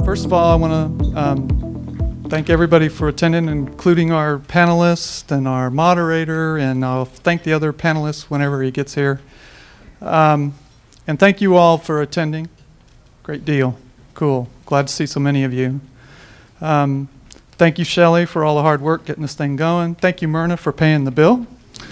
First of all, I want to thank everybody for attending, including our panelists and our moderator, and I'll thank the other panelists whenever he gets here. And thank you all for attending. Great deal. Cool. Glad to see so many of you. Thank you, Shelley, for all the hard work getting this thing going. Thank you, Myrna, for paying the bill.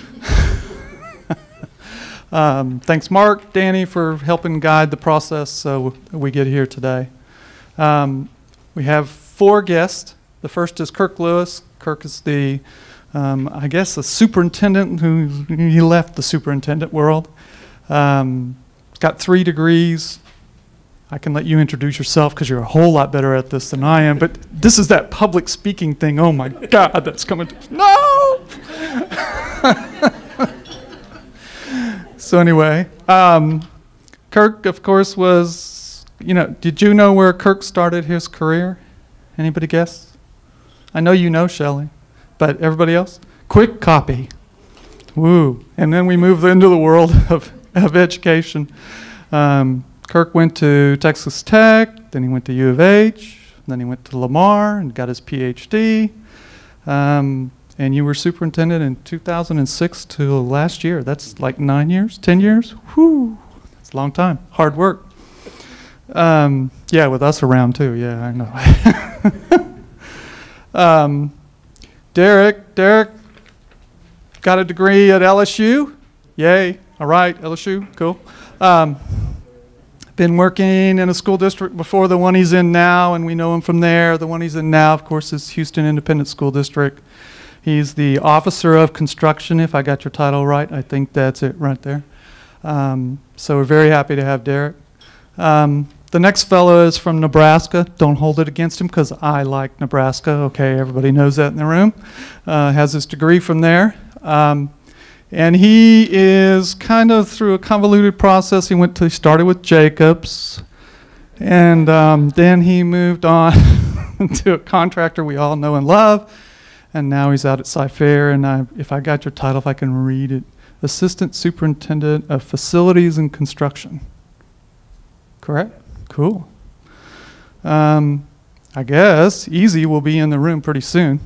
Thanks, Mark, Danny, for helping guide the process so we get here today. We have 4 guests. The first is Kirk Lewis. Kirk is the, I guess, the superintendent he left the superintendent world. He's got 3 degrees. I can let you introduce yourself because you're a whole lot better at this than I am. But this is that public speaking thing. Oh, my God, that's coming. No! So anyway, Kirk, of course, was, did you know where Kirk started his career? Anybody guess? I know you know, Shelley, but everybody else? Quick copy. Woo. And then we moved into the world of education. Kirk went to Texas Tech, then he went to U of H, then he went to Lamar and got his PhD. And you were superintendent in 2006 to last year. That's like 9 years, 10 years? Whew, that's a long time. Hard work. Yeah, with us around too. Yeah, I know. Derek got a degree at LSU. Yay. All right, LSU, cool. Been working in a school district before the one he's in now, and we know him from there. The one he's in now, of course, is Houston Independent School District. He's the Officer of Construction, if I got your title right. I think that's it right there. So we're very happy to have Derek. The next fellow is from Nebraska. Don't hold it against him because I like Nebraska. Okay, everybody knows that in the room. Has his degree from there. And he is kind of through a convoluted process. He started with Jacobs, and then he moved on to a contractor we all know and love. And now he's out at Sci-Fair, and if I got your title, if I can read it, Assistant Superintendent of Facilities and Construction. Correct? Cool. I guess Easy will be in the room pretty soon.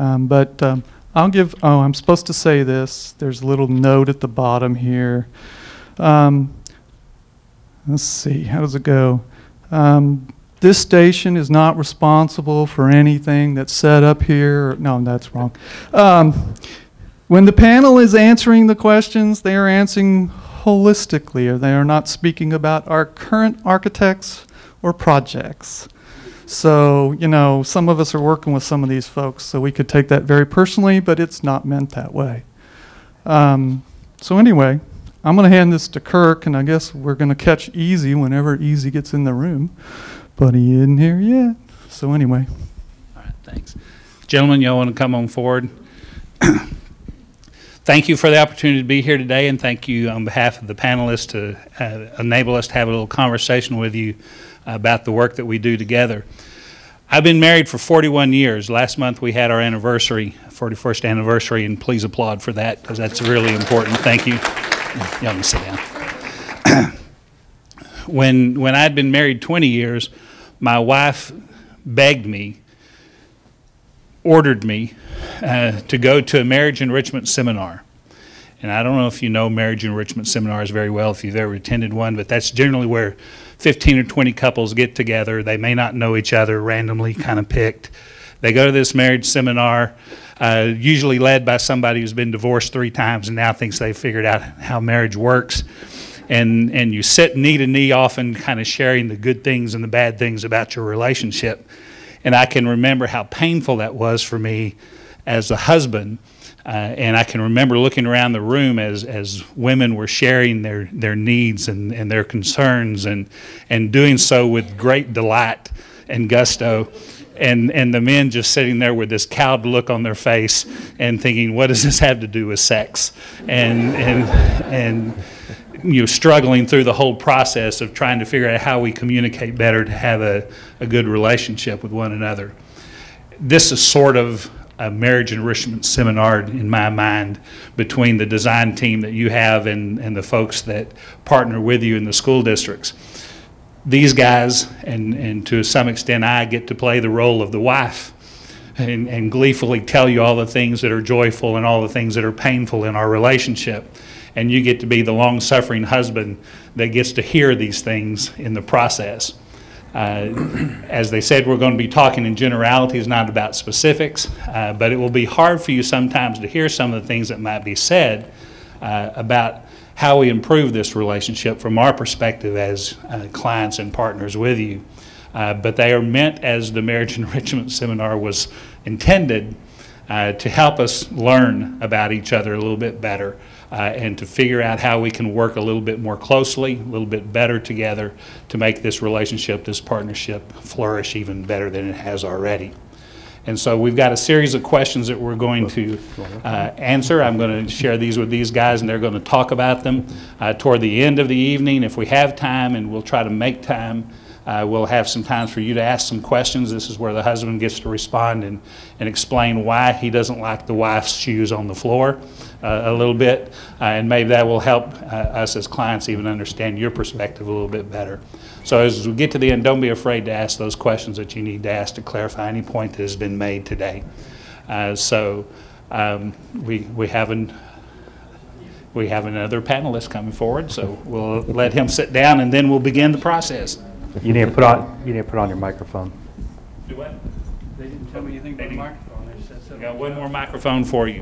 I'm supposed to say this. There's a little note at the bottom here. Let's see, how does it go? This station is not responsible for anything that's said up here. No, that's wrong. When the panel is answering the questions, they are answering holistically, or they are not speaking about our current architects or projects. So, some of us are working with some of these folks, so we could take that very personally, but it's not meant that way. So anyway, I'm going to hand this to Kirk, and I guess we're going to catch Easy whenever Easy gets in the room. But he isn't here yet. So anyway. All right, thanks. Gentlemen, y'all want to come on forward? Thank you for the opportunity to be here today, and thank you on behalf of the panelists to enable us to have a little conversation with you about the work that we do together. I've been married for 41 years. Last month we had our anniversary, 41st anniversary, and please applaud for that because that's really important. Thank you. Y'all can sit down. When I'd been married 20 years, my wife begged me, ordered me to go to a marriage enrichment seminar. And I don't know if you know marriage enrichment seminars very well, if you've ever attended one, but that's generally where 15 or 20 couples get together. They may not know each other, randomly kind of picked. They go to this marriage seminar, usually led by somebody who's been divorced 3 times and now thinks they've figured out how marriage works. And you sit knee to knee, often kind of sharing the good things and the bad things about your relationship. And I can remember how painful that was for me as a husband. And I can remember looking around the room as women were sharing their needs and their concerns and doing so with great delight and gusto. And the men just sitting there with this cowed look on their face and thinking, what does this have to do with sex? And struggling through the whole process of trying to figure out how we communicate better to have a good relationship with one another. This is sort of a marriage enrichment seminar in my mind between the design team that you have and the folks that partner with you in the school districts. these guys, and to some extent I, get to play the role of the wife and gleefully tell you all the things that are joyful and all the things that are painful in our relationship. And you get to be the long-suffering husband that gets to hear these things in the process. As they said, we're going to be talking in generalities, not about specifics, but it will be hard for you sometimes to hear some of the things that might be said about how we improve this relationship from our perspective as clients and partners with you. But they are meant, as the Marriage Enrichment Seminar was intended, to help us learn about each other a little bit better and to figure out how we can work a little bit more closely, a little bit better together to make this relationship, this partnership, flourish even better than it has already. And so we've got a series of questions that we're going to answer. I'm going to share these with these guys, and they're going to talk about them toward the end of the evening if we have time, and we'll try to make time. We'll have some times for you to ask some questions. This is where the husband gets to respond and explain why he doesn't like the wife's shoes on the floor a little bit. And maybe that will help us as clients even understand your perspective a little bit better. So as we get to the end, don't be afraid to ask those questions that you need to ask to clarify any point that has been made today. We have another panelist coming forward, so we'll let him sit down and then we'll begin the process. You need to put on your microphone. Do what? They didn't tell me anything about the microphone. They just said I got one more microphone for you.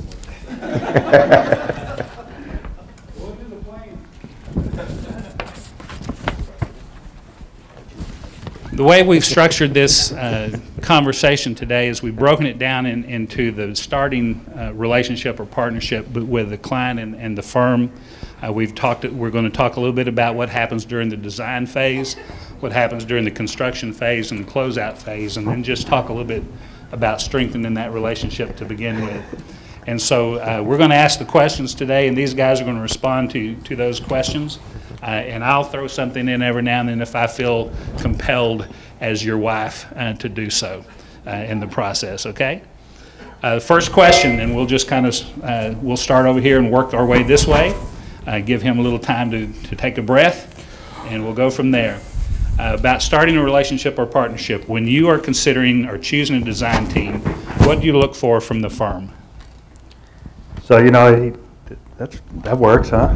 The way we've structured this conversation today is we've broken it down into the starting relationship or partnership with the client and the firm. We're going to talk a little bit about what happens during the design phase, what happens during the construction phase and the closeout phase, and then just talk a little bit about strengthening that relationship to begin with. And so we're going to ask the questions today, and these guys are going to respond to those questions. And I'll throw something in every now and then if I feel compelled as your wife to do so in the process, okay? First question, and we'll just kind of, we'll start over here and work our way this way. Give him a little time to take a breath, and we'll go from there. About starting a relationship or partnership, when you are considering or choosing a design team, what do you look for from the firm? So, you know, that works, huh?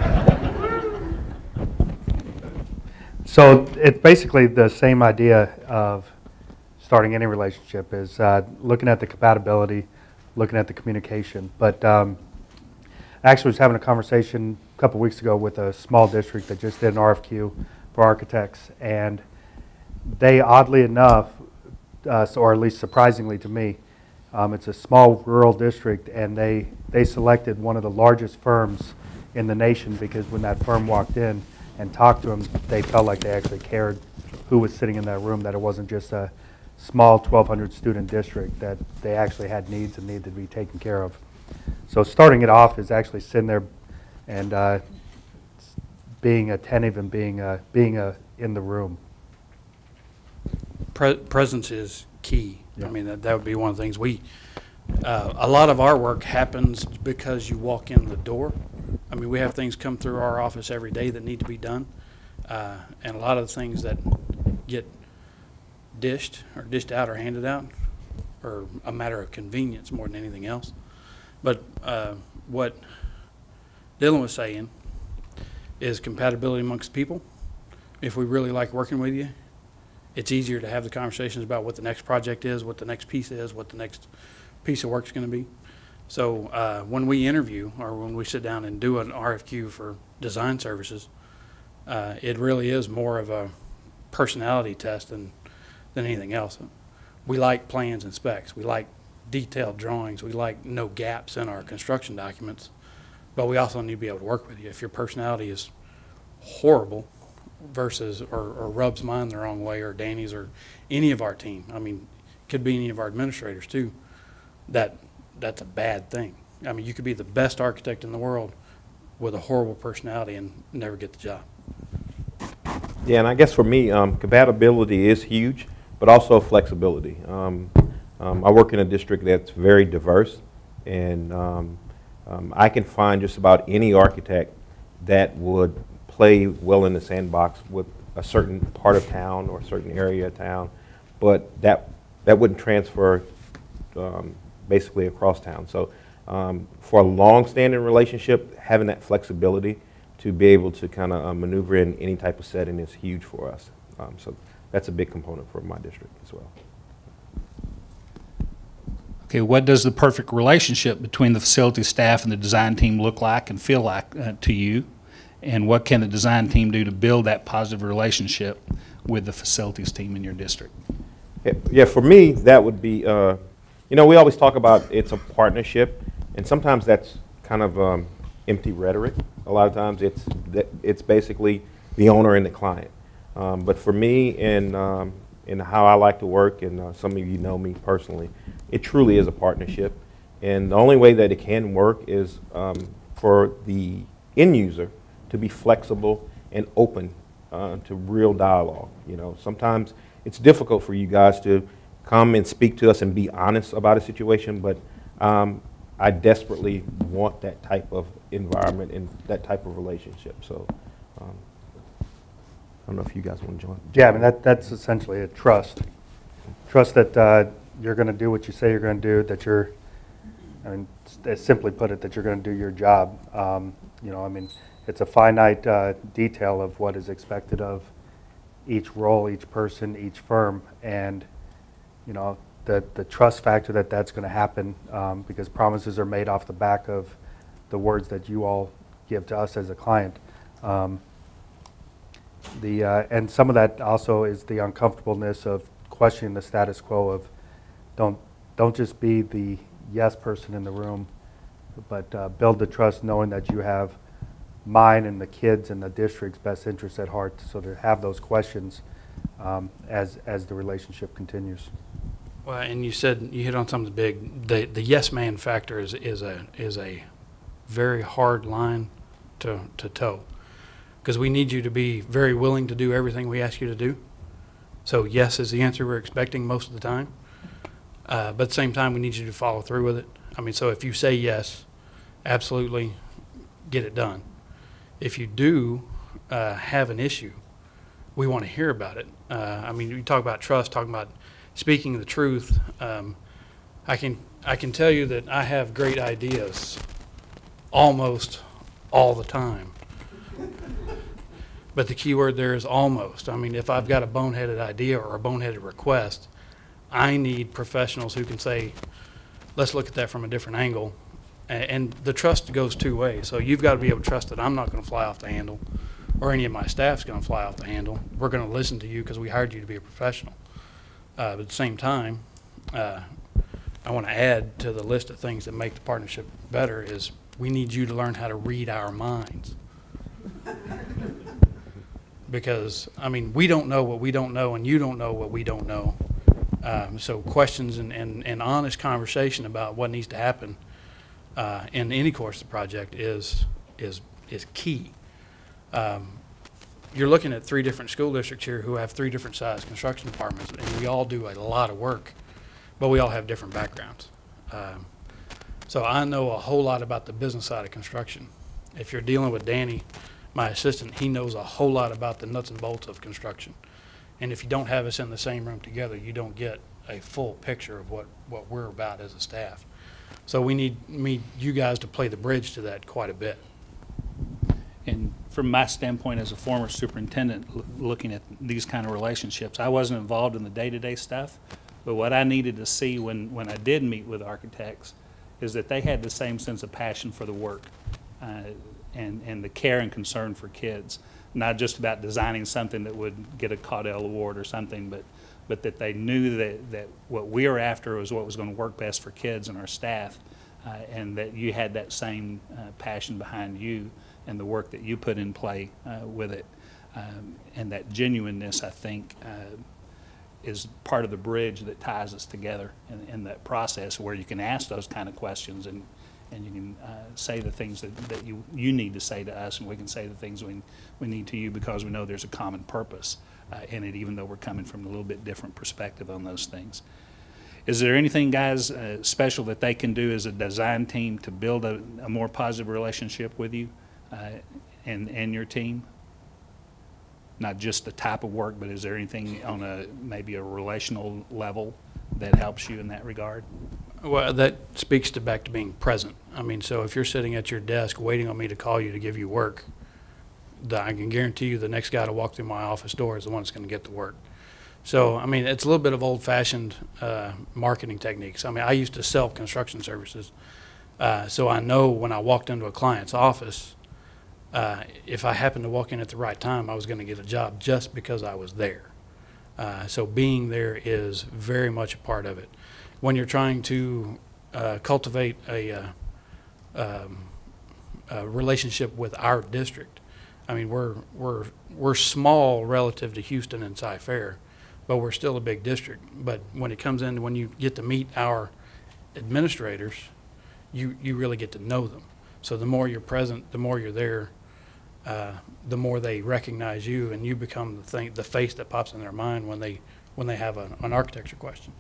So it's basically the same idea of starting any relationship is looking at the compatibility, looking at the communication. But I actually was having a conversation a couple weeks ago with a small district that just did an RFQ for architects, and they, oddly enough, or at least surprisingly to me, it's a small rural district, and they selected one of the largest firms in the nation because when that firm walked in and talked to them, they felt like they actually cared who was sitting in that room, that it wasn't just a small 1,200 student district, that they actually had needs and needed to be taken care of. So starting it off is actually sitting there and being attentive and being in the room. Presence is key. Yeah. I mean, that would be one of the things a lot of our work happens because you walk in the door. I mean, we have things come through our office every day that need to be done, and a lot of the things that get dished out or handed out are a matter of convenience more than anything else. But what Dylan was saying is compatibility amongst people. If we really like working with you, it's easier to have the conversations about what the next project is, what the next piece is, what the next piece of work is going to be. So when we interview or when we sit down and do an RFQ for design services, it really is more of a personality test than anything else. We like plans and specs. We like detailed drawings. We like no gaps in our construction documents. But we also need to be able to work with you. If your personality is horrible versus or rubs mine the wrong way, or Danny's or any of our team, I mean, could be any of our administrators too, that's a bad thing. I mean, you could be the best architect in the world with a horrible personality and never get the job. Yeah, and I guess for me, compatibility is huge, but also flexibility. I work in a district that's very diverse, and I can find just about any architect that would play well in the sandbox with a certain part of town or a certain area of town, but that wouldn't transfer basically across town. So for a long-standing relationship, having that flexibility to be able to kind of maneuver in any type of setting is huge for us. So that's a big component for my district as well. Okay, what does the perfect relationship between the facility staff and the design team look like and feel like to you? And what can the design team do to build that positive relationship with the facilities team in your district? Yeah, for me, that would be, you know, we always talk about it's a partnership, and sometimes that's kind of empty rhetoric. A lot of times it's basically the owner and the client. But for me, and how I like to work, and some of you know me personally, it truly is a partnership. And the only way that it can work is for the end user to be flexible and open to real dialogue. You know, sometimes it's difficult for you guys to come and speak to us and be honest about a situation, but I desperately want that type of environment and that type of relationship. So I don't know if you guys want to join. Yeah, I mean, that's essentially a trust. Trust that you're going to do what you say you're going to do, that you're, I mean, simply put it, that you're going to do your job. You know, I mean, it's a finite detail of what is expected of each role, each person, each firm, and, you know, the trust factor that's going to happen because promises are made off the back of the words that you all give to us as a client. And some of that also is the uncomfortableness of questioning the status quo of don't just be the yes person in the room, but build the trust knowing that you have mine and the kids and the district's best interests at heart, so to have those questions as the relationship continues. Well, and you said, you hit on something big. The yes man factor is a very hard line to toe, because we need you to be very willing to do everything we ask you to do. So yes is the answer we're expecting most of the time. But at the same time, we need you to follow through with it. I mean, so if you say yes, absolutely get it done. If you do have an issue, we want to hear about it. I mean, you talk about trust, talking about speaking the truth. I can tell you that I have great ideas almost all the time. But the key word there is almost. I mean, if I've got a boneheaded idea or a boneheaded request, I need professionals who can say, let's look at that from a different angle. And the trust goes two ways. So you've got to be able to trust that I'm not going to fly off the handle, or any of my staff's going to fly off the handle. We're going to listen to you because we hired you to be a professional. But at the same time, I want to add to the list of things that make the partnership better is we need you to learn how to read our minds. Because, I mean, we don't know what we don't know, and you don't know what we don't know. So questions and honest conversation about what needs to happen in any course of the project is key. You're looking at 3 different school districts here who have 3 different size construction departments, and we all do a lot of work, but we all have different backgrounds. So I know a whole lot about the business side of construction. If you're dealing with Danny, my assistant, he knows a whole lot about the nuts and bolts of construction. And if you don't have us in the same room together, you don't get a full picture of what we're about as a staff. So we need you guys to play the bridge to that quite a bit. And from my standpoint as a former superintendent looking at these kind of relationships, I wasn't involved in the day-to-day stuff, but what I needed to see when I did meet with architects is that they had the same sense of passion for the work and the care and concern for kids, not just about designing something that would get a Caudell Award or something, but that they knew that what we were after was what was going to work best for kids and our staff, and that you had that same passion behind you and the work that you put in play with it. And that genuineness, I think, is part of the bridge that ties us together in that process where you can ask those kind of questions and you can say the things that you need to say to us, and we can say the things we need to you because we know there's a common purpose in it, even though we're coming from a little bit different perspective on those things. Is there anything, guys, special that they can do as a design team to build a more positive relationship with you and your team? not just the type of work, but is there anything on maybe a relational level that helps you in that regard? Well, that speaks back to being present. I mean, so if you're sitting at your desk waiting on me to call you to give you work, I can guarantee you the next guy to walk through my office door is the one that's going to get the work. So, I mean, it's a little bit of old-fashioned marketing techniques. I mean, I used to sell construction services, so I know when I walked into a client's office, if I happened to walk in at the right time, I was going to get a job just because I was there. So being there is very much a part of it. When you're trying to cultivate a relationship with our district, I mean, we're small relative to Houston and Cy-Fair, but we're still a big district. But when it comes in, when you get to meet our administrators, you really get to know them. So the more you're present, the more you're there, the more they recognize you, and you become the face that pops in their mind when they have an architecture question.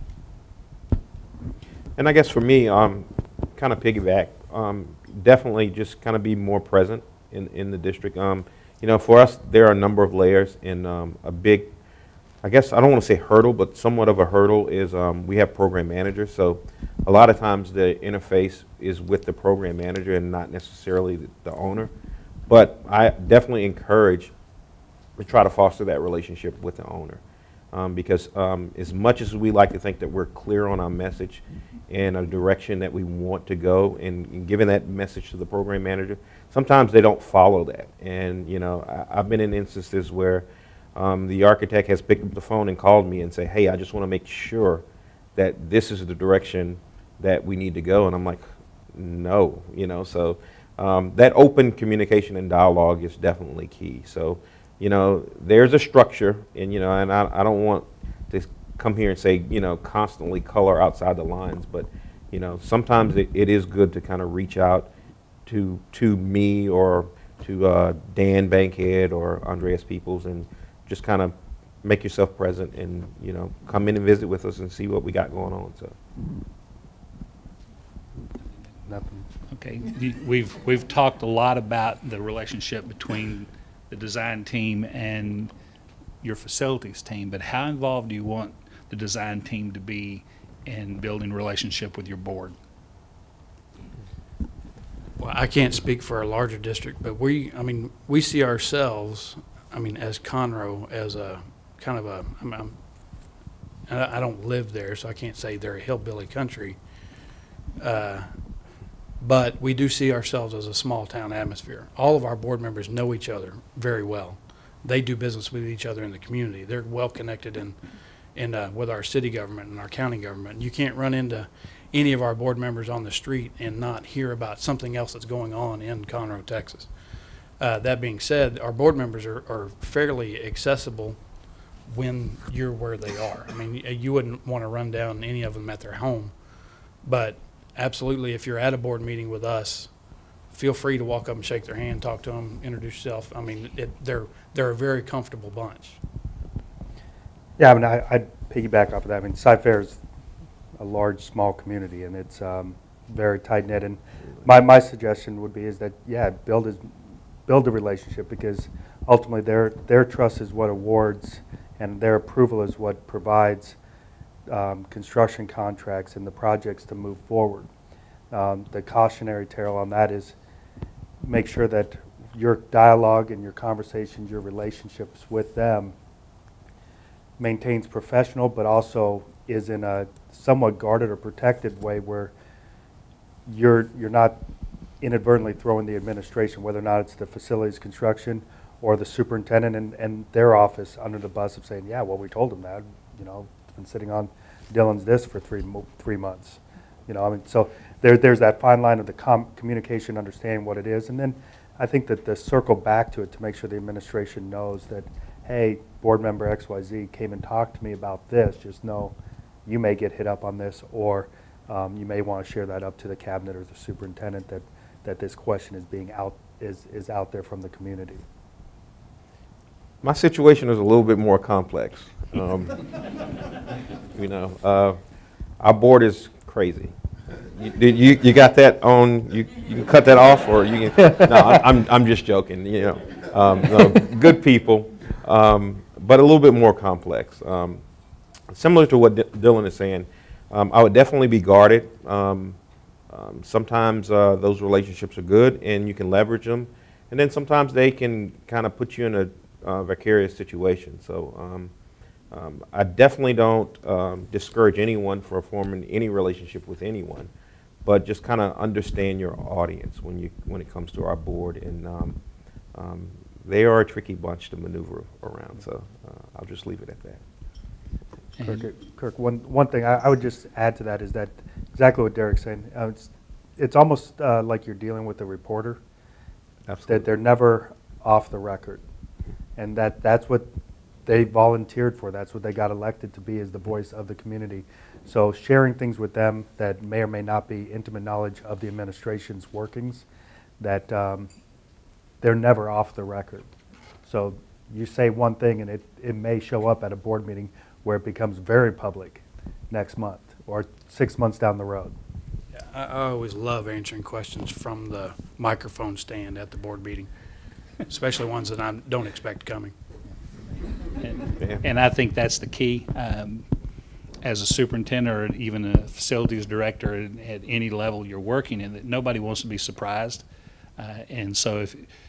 And I guess for me, kind of piggyback, definitely just kind of be more present in the district. You know, for us, there are a number of layers, and a big, I guess I don't want to say hurdle, but somewhat of a hurdle is we have program managers. So a lot of times the interface is with the program manager and not necessarily the owner. But I definitely encourage to try to foster that relationship with the owner. Because as much as we like to think that we're clear on our message and a direction that we want to go, and giving that message to the program manager, sometimes they don't follow that. And you know, I've been in instances where the architect has picked up the phone and called me and say, hey, I just want to make sure that this is the direction that we need to go. And I'm like, no, you know, so that open communication and dialogue is definitely key. So, you know, there's a structure, and you know, and I don't want to come here and say, you know, constantly color outside the lines, but you know, sometimes it is good to kind of reach out to me or to Dan Bankhead or Andreas Peoples and just kind of make yourself present, and you know, come in and visit with us and see what we got going on. So. Nothing. Okay, we've talked a lot about the relationship between the design team and your facilities team, but how involved do you want the design team to be in building relationship with your board? Well, I can't speak for a larger district, but we see ourselves, as Conroe, as a kind of a, I don't live there, so I can't say they're a hillbilly country, but we do see ourselves as a small town atmosphere. All of our board members know each other very well. They do business with each other in the community. They're well connected with our city government and our county government. You can't run into any of our board members on the street and not hear about something else that's going on in Conroe, Texas. That being said, our board members are fairly accessible when you're where they are. I mean, you wouldn't want to run down any of them at their home, but absolutely, if you're at a board meeting with us, feel free to walk up and shake their hand, talk to them, introduce yourself. I mean, they're a very comfortable bunch. Yeah, I mean, I'd piggyback off of that. I mean, Cy-Fair is a large, small community, and it's very tight-knit. And my suggestion would be is that, yeah, build a relationship, because ultimately their trust is what awards, and their approval is what provides construction contracts and the projects to move forward. The cautionary tale on that is make sure that your dialogue and your conversations, your relationships with them maintains professional, but also is in a somewhat guarded or protected way where you're not inadvertently throwing the administration, whether or not it's the facilities construction or the superintendent and their office, under the bus of saying, yeah, well, we told them that, you know, it's been sitting on Dylan's this for 3 months. You know, I mean, so there's that fine line of the communication, understanding what it is, and then I think that the circle back to it to make sure the administration knows that, hey, board member XYZ came and talked to me about this, just know you may get hit up on this, or you may want to share that up to the cabinet or the superintendent that this question is being is out there from the community. My situation is a little bit more complex. You know, our board is crazy. You got that on? You can cut that off, or you can. No, I'm just joking. You know, no, good people. but a little bit more complex. Similar to what Dylan is saying, I would definitely be guarded. Sometimes those relationships are good and you can leverage them, and then sometimes they can kind of put you in a vicarious situation. So I definitely don't discourage anyone from forming any relationship with anyone, but just kind of understand your audience when it comes to our board, and they are a tricky bunch to maneuver around. So I'll just leave it at that. Kirk, one thing I would just add to that is that exactly what Derek's saying. It's almost like you're dealing with a reporter. Absolutely. That they're never off the record, and that's what they volunteered for. That's what they got elected to be, as the voice of the community. So sharing things with them that may or may not be intimate knowledge of the administration's workings, that they're never off the record. So you say one thing and it may show up at a board meeting where it becomes very public next month or 6 months down the road. Yeah, I always love answering questions from the microphone stand at the board meeting, especially ones that I don't expect coming. And I think that's the key. As a superintendent or even a facilities director at any level you're working in, that nobody wants to be surprised. And so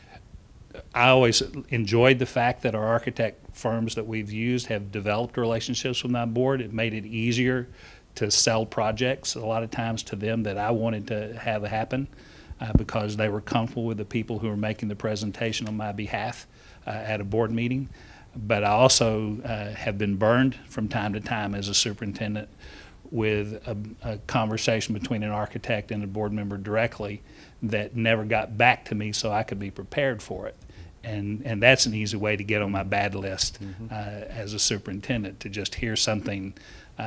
I always enjoyed the fact that our architect firms that we've used have developed relationships with my board. It made it easier to sell projects a lot of times to them that I wanted to have happen because they were comfortable with the people who were making the presentation on my behalf at a board meeting. But I also have been burned from time to time as a superintendent with a conversation between an architect and a board member directly that never got back to me so I could be prepared for it. And that's an easy way to get on my bad list as a superintendent, to just hear something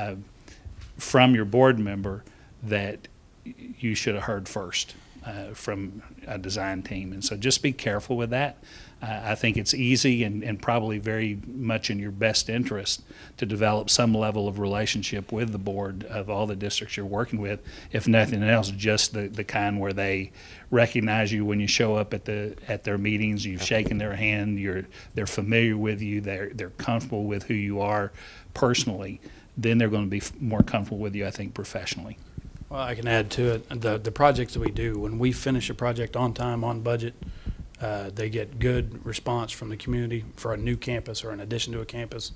from your board member that you should have heard first from a design team. And so just be careful with that. I think it's easy and probably very much in your best interest to develop some level of relationship with the board of all the districts you're working with, if nothing else, just the kind where they recognize you when you show up at their meetings, you've shaken their hand, they're familiar with you, they're comfortable with who you are personally. Then they're going to be more comfortable with you, I think, professionally. Well, I can add to it, the projects that we do, when we finish a project on time, on budget, they get good response from the community for a new campus or an addition to a campus.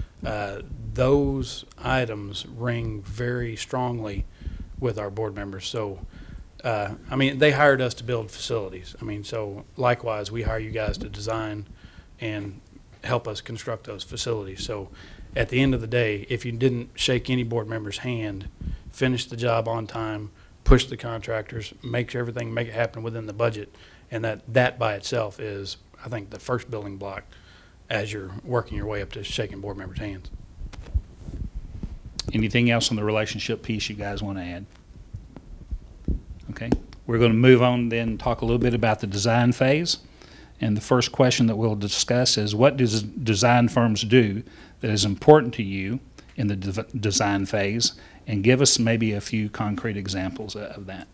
Those items ring very strongly with our board members. So, I mean, they hired us to build facilities. I mean, so likewise, we hire you guys to design and help us construct those facilities. So at the end of the day, if you didn't shake any board member's hand, finish the job on time, push the contractors, make it happen within the budget, and that by itself is, I think, the first building block as you're working your way up to shaking board members' hands. Anything else on the relationship piece you guys want to add? Okay, we're going to move on then and talk a little bit about the design phase. And the first question that we'll discuss is, what do design firms do that is important to you in the design phase? And give us maybe a few concrete examples of that.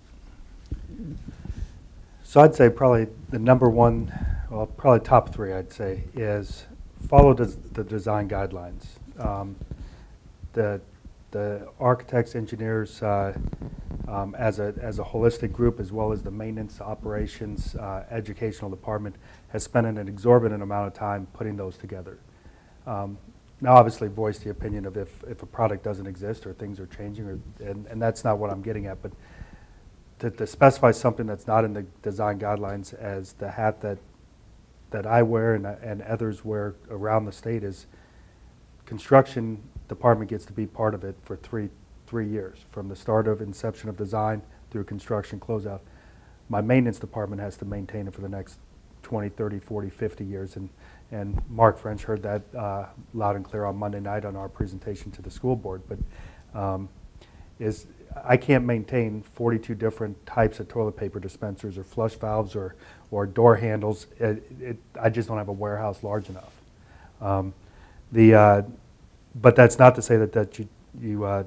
So I'd say probably the number one, well, probably top three, I'd say, is follow the design guidelines. The architects, engineers, as a holistic group, as well as the maintenance, operations, educational department, has spent an exorbitant amount of time putting those together. Now, obviously, voice the opinion of if a product doesn't exist or things are changing, and that's not what I'm getting at, but to specify something that's not in the design guidelines as the hat that I wear and others wear around the state is construction department gets to be part of it for three years, from the start of inception of design through construction closeout. My maintenance department has to maintain it for the next 20, 30, 40, 50 years, and Mark French heard that loud and clear on Monday night on our presentation to the school board. But I can't maintain 42 different types of toilet paper dispensers or flush valves or door handles. I just don't have a warehouse large enough. But that's not to say that you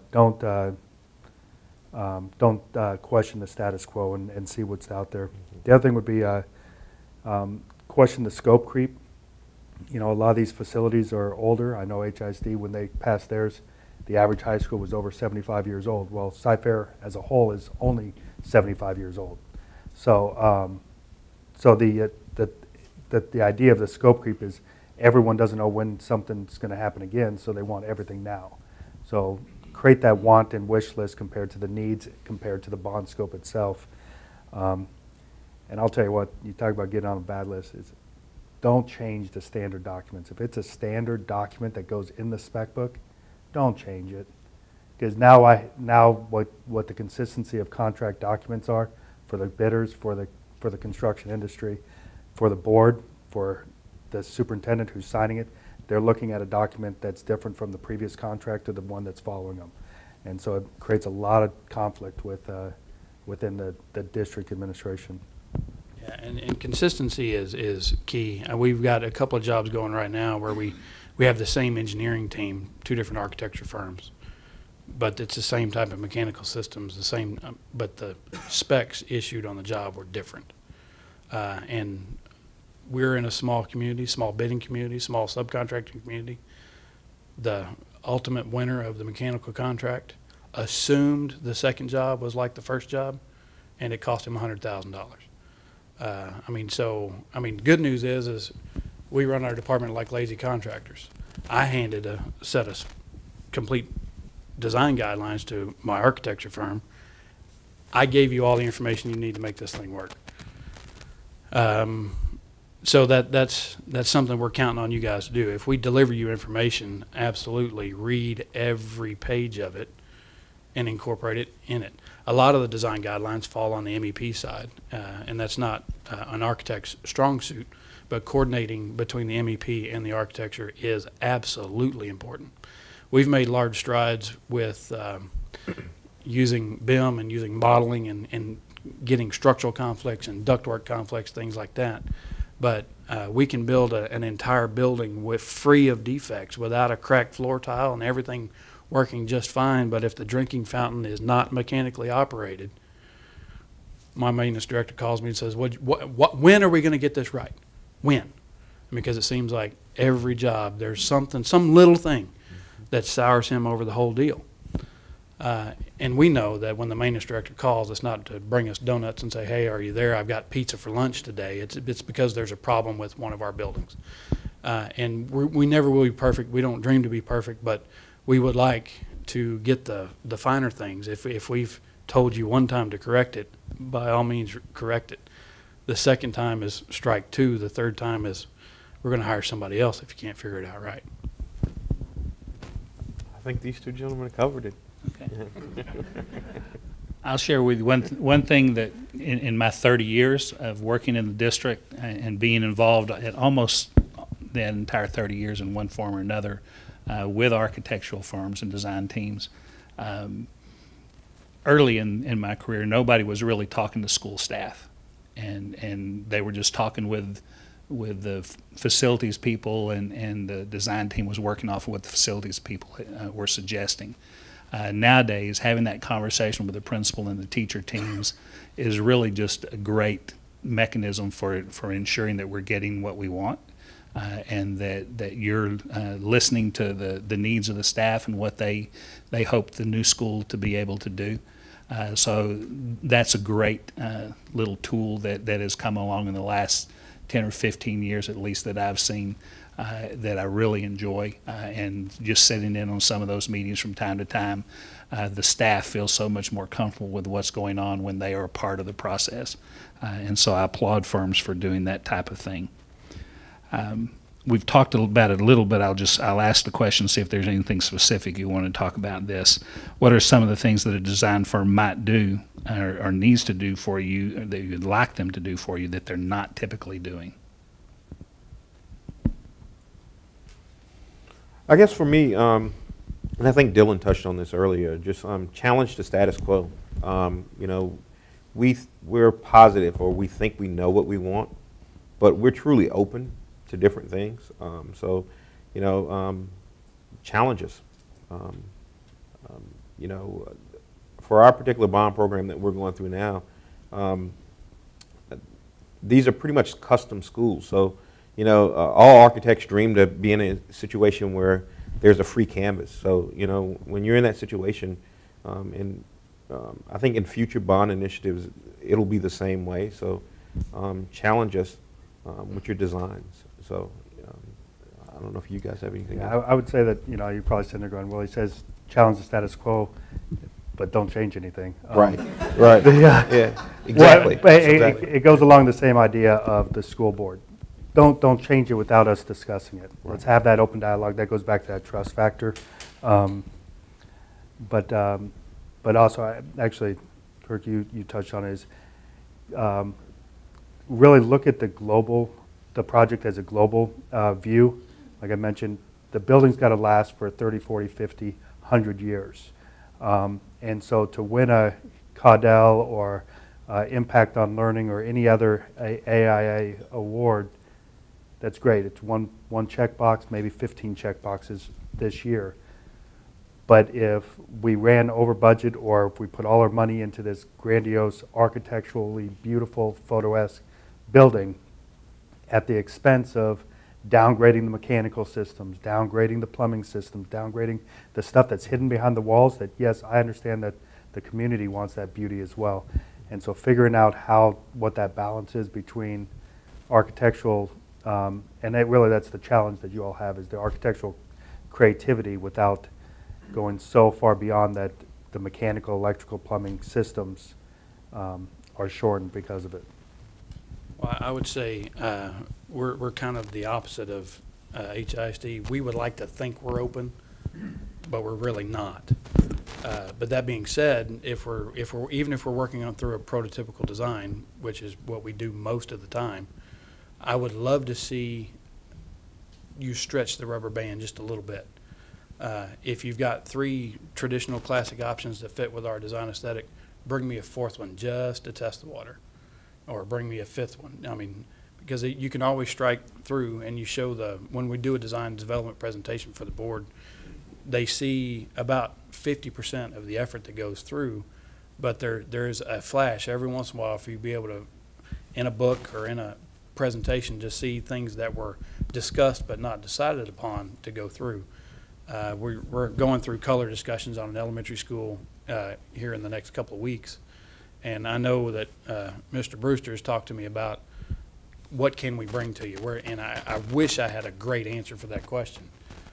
don't question the status quo and see what's out there. The other thing would be question the scope creep. You know, a lot of these facilities are older. I know HISD, when they passed theirs, the average high school was over 75 years old. Well, Cy-Fair as a whole is only 75 years old. So, so the idea of the scope creep is everyone doesn't know when something's going to happen again, so they want everything now. So create that want and wish list compared to the needs, compared to the bond scope itself. And I'll tell you what, you talk about getting on a bad list, is don't change the standard documents. If it's a standard document that goes in the spec book, don't change it. Because now what the consistency of contract documents are for the bidders, for the construction industry, for the board, for the superintendent who's signing it, they're looking at a document that's different from the previous contract to the one that's following them. And so it creates a lot of conflict with, within the district administration. Yeah, and consistency is key. We've got a couple of jobs going right now where we have the same engineering team, 2 different architecture firms, but it's the same type of mechanical systems, the same, but the specs issued on the job were different. And we're in a small community, small bidding community, small subcontracting community. The ultimate winner of the mechanical contract assumed the second job was like the first job, and it cost him $100,000. I mean, good news is we run our department like lazy contractors. I handed a set of complete design guidelines to my architecture firm. I gave you all the information you need to make this thing work. So that's something we're counting on you guys to do. If we deliver you information, absolutely read every page of it and incorporate it in it. A lot of the design guidelines fall on the MEP side, and that's not an architect's strong suit, but coordinating between the MEP and the architecture is absolutely important. We've made large strides with using BIM and using modeling and getting structural conflicts and ductwork conflicts, things like that. But we can build an entire building free of defects without a cracked floor tile and everything working just fine. But if the drinking fountain is not mechanically operated, my maintenance director calls me and says, when are we going to get this right? When? Because it seems like every job there's something, some little thing that sours him over the whole deal. And we know that when the maintenance director calls, it's not to bring us donuts and say, hey, are you there? I've got pizza for lunch today. It's because there's a problem with one of our buildings. And we never will be perfect. We don't dream to be perfect, but we would like to get the finer things. If we've told you one time to correct it, by all means correct it. The second time is strike 2. The third time is we're going to hire somebody else if you can't figure it out right. I think these 2 gentlemen covered it. Okay. I'll share with you one thing that in my 30 years of working in the district and being involved at almost the entire 30 years in one form or another with architectural firms and design teams. Early in my career, nobody was really talking to school staff, and they were just talking with the facilities people, and the design team was working off of what the facilities people were suggesting. Nowadays, having that conversation with the principal and the teacher teams is really just a great mechanism for ensuring that we're getting what we want, and that you're listening to the needs of the staff and what they hope the new school to be able to do. So that's a great little tool that has come along in the last 10 or 15 years at least that I've seen, that I really enjoy, and just sitting in on some of those meetings from time to time, the staff feels so much more comfortable with what's going on when they are a part of the process, and so I applaud firms for doing that type of thing. We've talked about it a little bit. I'll ask the question, see if there's anything specific you want to talk about this. What are some of the things that a design firm might do or needs to do for you, or that you'd like them to do for you that they're not typically doing? I guess for me, and I think Dylan touched on this earlier, just challenge the status quo. You know, we're positive, or we think we know what we want, but we're truly open to different things. So, you know, challenges. You know, for our particular bond program that we're going through now, these are pretty much custom schools. So, you know, all architects dream to be in a situation where there's a free canvas. So, you know, when you're in that situation, I think in future bond initiatives, it'll be the same way. So challenge us with your designs. So I don't know if you guys have anything else. I would say that, you know, you're probably sitting there going, well, he says challenge the status quo, but don't change anything. Right, right. Yeah, exactly. Well, Exactly. it goes along the same idea of the school board. Don't change it without us discussing it. Right. Let's have that open dialogue. That goes back to that trust factor. But also, actually, Kirk, you touched on it, is really look at the project as a global view. Like I mentioned, the building's got to last for 30, 40, 50, 100 years. And so to win a Caudell or Impact on Learning or any other AIA award, that's great. It's one checkbox, maybe 15 checkboxes this year. But if we ran over budget, or if we put all our money into this grandiose, architecturally beautiful, photo-esque building at the expense of downgrading the mechanical systems, downgrading the plumbing systems, downgrading the stuff that's hidden behind the walls, that yes, I understand that the community wants that beauty as well. And so figuring out what that balance is between architectural, and that's the challenge that you all have, is the architectural creativity without going so far beyond that the mechanical, electrical, plumbing systems are shortened because of it. Well, I would say we're kind of the opposite of HISD. We would like to think we're open, but we're really not. But that being said, even if we're working on through a prototypical design, which is what we do most of the time, I would love to see you stretch the rubber band just a little bit. If you've got 3 traditional classic options that fit with our design aesthetic, bring me a 4th one just to test the water, or bring me a 5th one. I mean, because you can always strike through, and you show when we do a design development presentation for the board, they see about 50% of the effort that goes through, but there's a flash every once in a while for you to be able to, in a book or in a presentation, to see things that were discussed but not decided upon to go through. We're going through color discussions on an elementary school here in the next couple of weeks, and I know that Mr. Brewster has talked to me about what can we bring to you. And I wish I had a great answer for that question.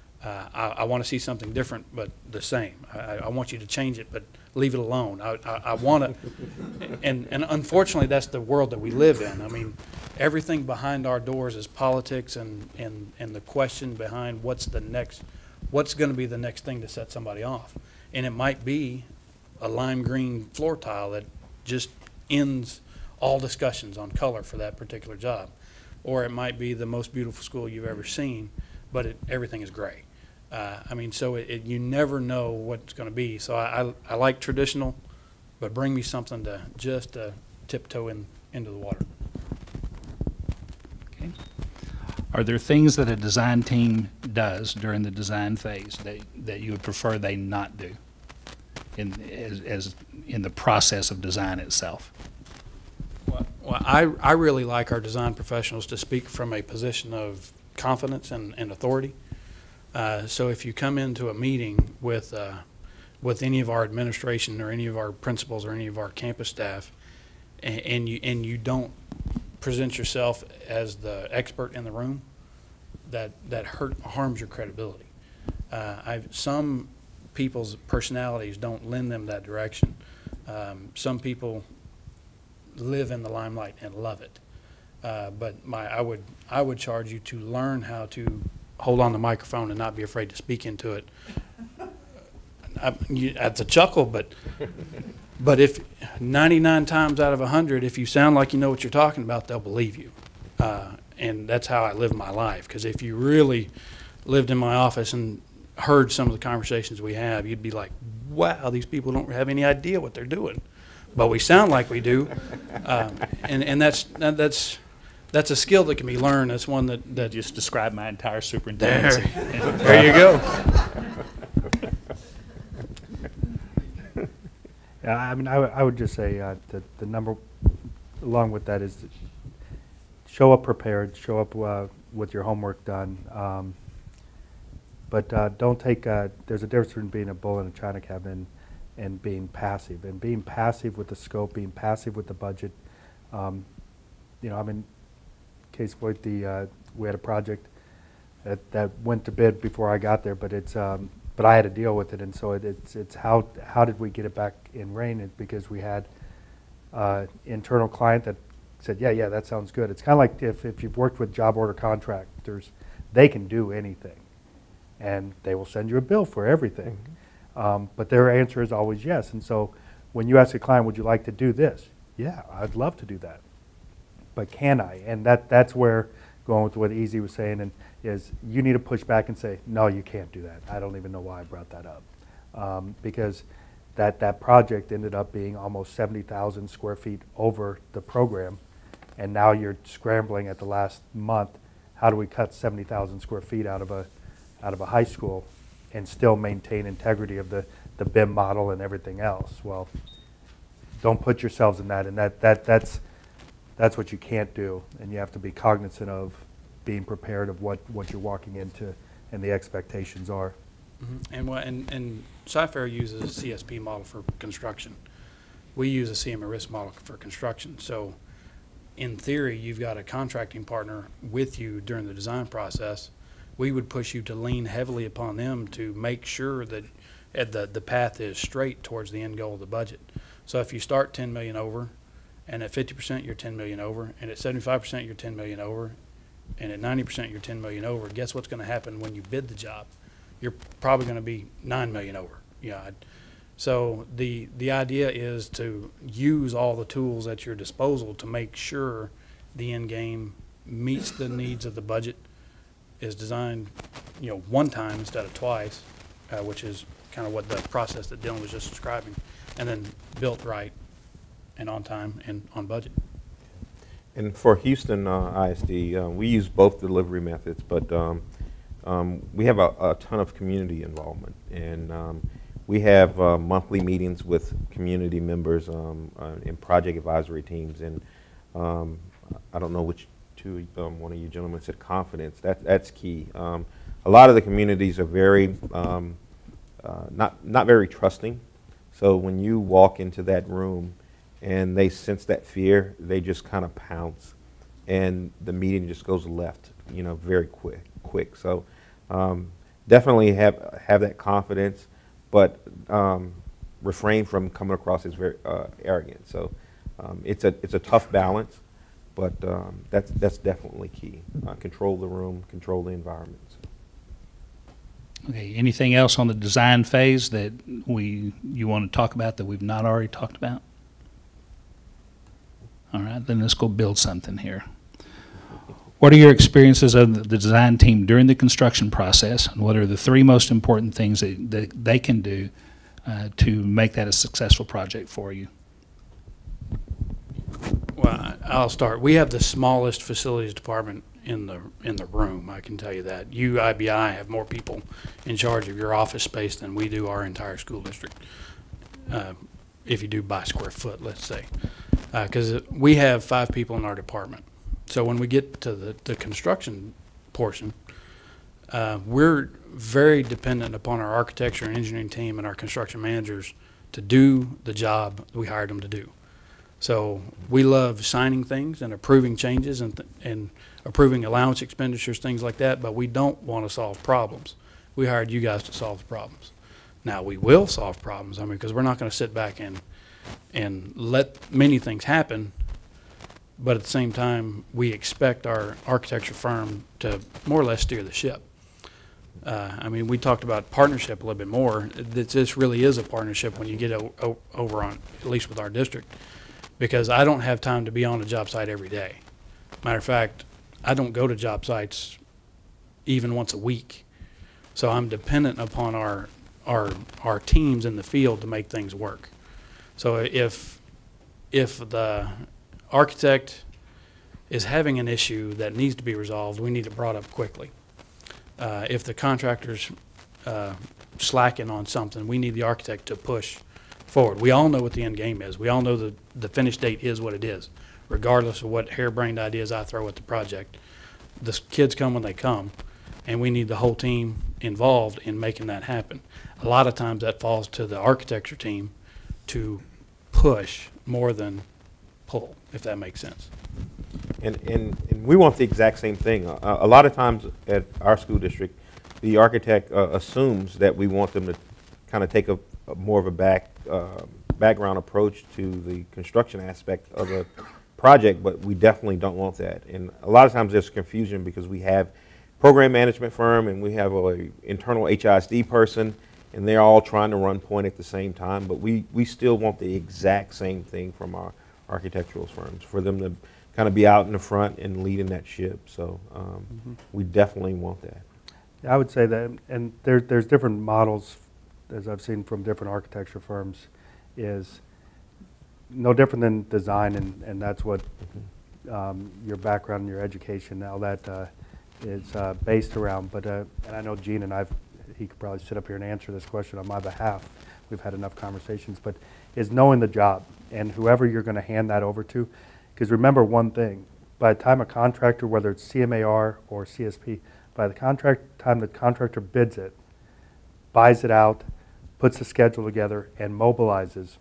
I want to see something different but the same. I want you to change it but leave it alone. I want to, and unfortunately that's the world that we live in. I mean, everything behind our doors is politics and the question behind what's going to be the next thing to set somebody off. And it might be a lime green floor tile that just ends all discussions on color for that particular job. Or it might be the most beautiful school you've ever seen, but everything is gray. I mean, so you never know what it's going to be. So I like traditional, but bring me something to just tiptoe into the water. Okay. Are there things that a design team does during the design phase that you would prefer they not do in the process of design itself? Well, I really like our design professionals to speak from a position of confidence and authority. So if you come into a meeting with any of our administration or any of our principals or any of our campus staff, and you don't present yourself as the expert in the room, that harms your credibility. Some people's personalities don't lend them that direction. Some people live in the limelight and love it. But I would charge you to learn how to hold on the microphone and not be afraid to speak into it. That's a chuckle, but if 99 times out of 100, if you sound like you know what you're talking about, they'll believe you. And that's how I live my life. Because if you really lived in my office and heard some of the conversations we have, you'd be like, wow, these people don't have any idea what they're doing. But we sound like we do. And that's a skill that can be learned. That's one that Just describe my entire superintendency. there you go. Yeah, I mean, I would just say that the number along with that is show up prepared, show up with your homework done. But don't take, there's a difference between being a bull in a china cabinet and being passive. And being passive with the scope, being passive with the budget. You know, I mean, case point, we had a project that went to bid before I got there, but but I had to deal with it, and so it's how did we get it back in rain? It's because we had internal client that said, yeah, that sounds good. It's kind of like if you've worked with job order contractors, they can do anything, and they will send you a bill for everything. Mm-hmm. But their answer is always yes. And so when you ask a client, would you like to do this? Yeah, I'd love to do that. But can I? And that's where, going with what Easy was saying, and is you need to push back and say, no, you can't do that. I don't even know why I brought that up. Because that project ended up being almost 70,000 square feet over the program. And now you're scrambling at the last month, how do we cut 70,000 square feet out of a high school and still maintain integrity of the BIM model and everything else? Well, don't put yourselves in that, and that's what you can't do, and you have to be cognizant of being prepared of what you're walking into and the expectations are. Mm-hmm. And Sci-Fair uses a CSP model for construction. We use a CMRIS model for construction. So in theory, you've got a contracting partner with you during the design process. We would push you to lean heavily upon them to make sure that the path is straight towards the end goal of the budget. So if you start 10 million over, and at 50% you're 10 million over, and at 75% you're 10 million over, and at 90% you're 10 million over, guess what's going to happen when you bid the job? You're probably going to be 9 million over. Yeah. So the idea is to use all the tools at your disposal to make sure the end game meets the needs of the budget, is designed, you know, one time instead of twice, which is kind of what the process that Dylan was just describing, and then built right and on time and on budget. And for Houston ISD, we use both delivery methods, but we have a ton of community involvement, and we have monthly meetings with community members in project advisory teams, and I don't know which two, one of you gentlemen said confidence. That's key. A lot of the communities are very not very trusting, so when you walk into that room and they sense that fear, they just kind of pounce, and the meeting just goes left, you know, very quick. So definitely have that confidence, but refrain from coming across as very arrogant. So it's a tough balance, but that's definitely key. Control the room, control the environment. Okay. Anything else on the design phase that you want to talk about that we've not already talked about? All right, then let's go build something here. What are your experiences of the design team during the construction process, and what are the 3 most important things that they can do to make that a successful project for you? Well, I'll start. We have the smallest facilities department in the room. I can tell you that. You, IBI, have more people in charge of your office space than we do our entire school district. If you do by square foot, let's say, because we have 5 people in our department. So when we get to the construction portion, we're very dependent upon our architecture and engineering team and our construction managers to do the job we hired them to do. So we love signing things and approving changes and approving allowance expenditures, things like that, but we don't want to solve problems. We hired you guys to solve the problems. Now, we will solve problems, I mean, because we're not going to sit back and let many things happen, but at the same time, we expect our architecture firm to more or less steer the ship. I mean, we talked about partnership a little bit more. This really is a partnership when you get over on, at least with our district, because I don't have time to be on a job site every day. Matter of fact, I don't go to job sites even once a week. So I'm dependent upon our teams in the field to make things work. So if the architect is having an issue that needs to be resolved, we need it brought up quickly. If the contractor's slacking on something, we need the architect to push forward. We all know what the end game is. We all know the finish date is what it is, regardless of what harebrained ideas I throw at the project. the kids come when they come, and we need the whole team involved in making that happen. A lot of times that falls to the architecture team to push more than pull, if that makes sense. And we want the exact same thing. A lot of times at our school district, the architect assumes that we want them to kind of take a more of a background approach to the construction aspect of the project, but we definitely don't want that. And a lot of times there's confusion because we have program management firm and we have an internal HISD person, and they're all trying to run point at the same time, but we still want the exact same thing from our architectural firms, for them to kind of be out in the front and leading that ship. So we definitely want that. I would say that, and there's different models, as I've seen from different architecture firms, is no different than design, and that's what your background and your education, all that is based around. But and I know Gene and he could probably sit up here and answer this question on my behalf. We've had enough conversations, but is knowing the job and whoever you're going to hand that over to. Because remember one thing, by the time a contractor, whether it's CMAR or CSP, by the time the contractor bids it, buys it out, puts the schedule together, and mobilizes,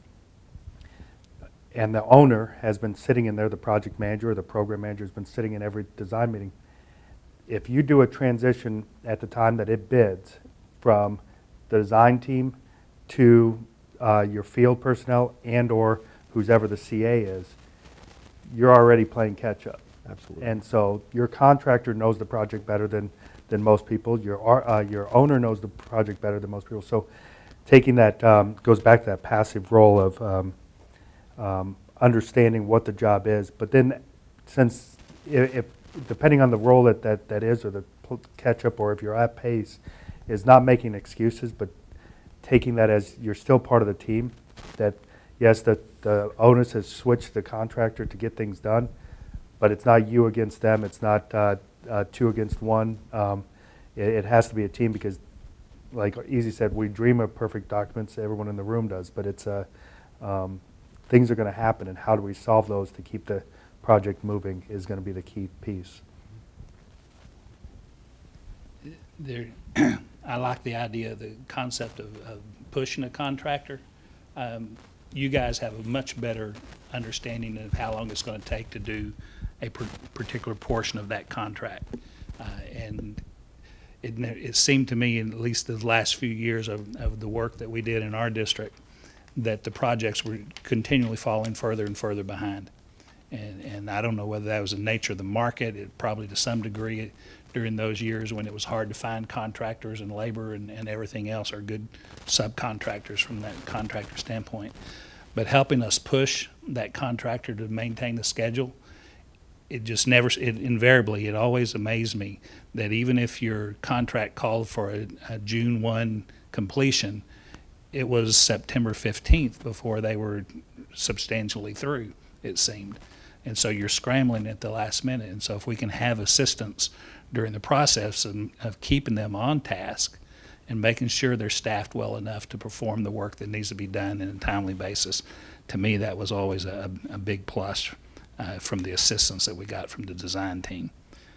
and the owner has been sitting in there, the project manager or the program manager has been sitting in every design meeting. If you do a transition at the time that it bids from the design team to your field personnel and or whoever the CA is, you're already playing catch up. Absolutely. And so your contractor knows the project better than most people. Your owner knows the project better than most people. So taking that goes back to that passive role of understanding what the job is. But then, since if depending on the role that is, or the catch up, or if you're at pace, is not making excuses, but taking that as you're still part of the team. That yes, the onus has switched the contractor to get things done, but it's not you against them. It's not 2 against 1. It has to be a team, because, like Easy said, we dream of perfect documents. Everyone in the room does, but it's things are going to happen, and how do we solve those to keep the project moving is going to be the key piece. I like the idea, the concept of pushing a contractor. You guys have a much better understanding of how long it's going to take to do a particular portion of that contract. And it seemed to me, in at least the last few years of the work that we did in our district, that the projects were continually falling further and further behind. And I don't know whether that was the nature of the market. It probably, to some degree, during those years when it was hard to find contractors and labor and everything else, or good subcontractors from that contractor standpoint. But helping us push that contractor to maintain the schedule, it just never, it always amazed me that even if your contract called for a June 1 completion, it was September 15th before they were substantially through, it seemed. And so you're scrambling at the last minute. And so if we can have assistance during the process of keeping them on task and making sure they're staffed well enough to perform the work that needs to be done on a timely basis, to me that was always a big plus from the assistance that we got from the design team.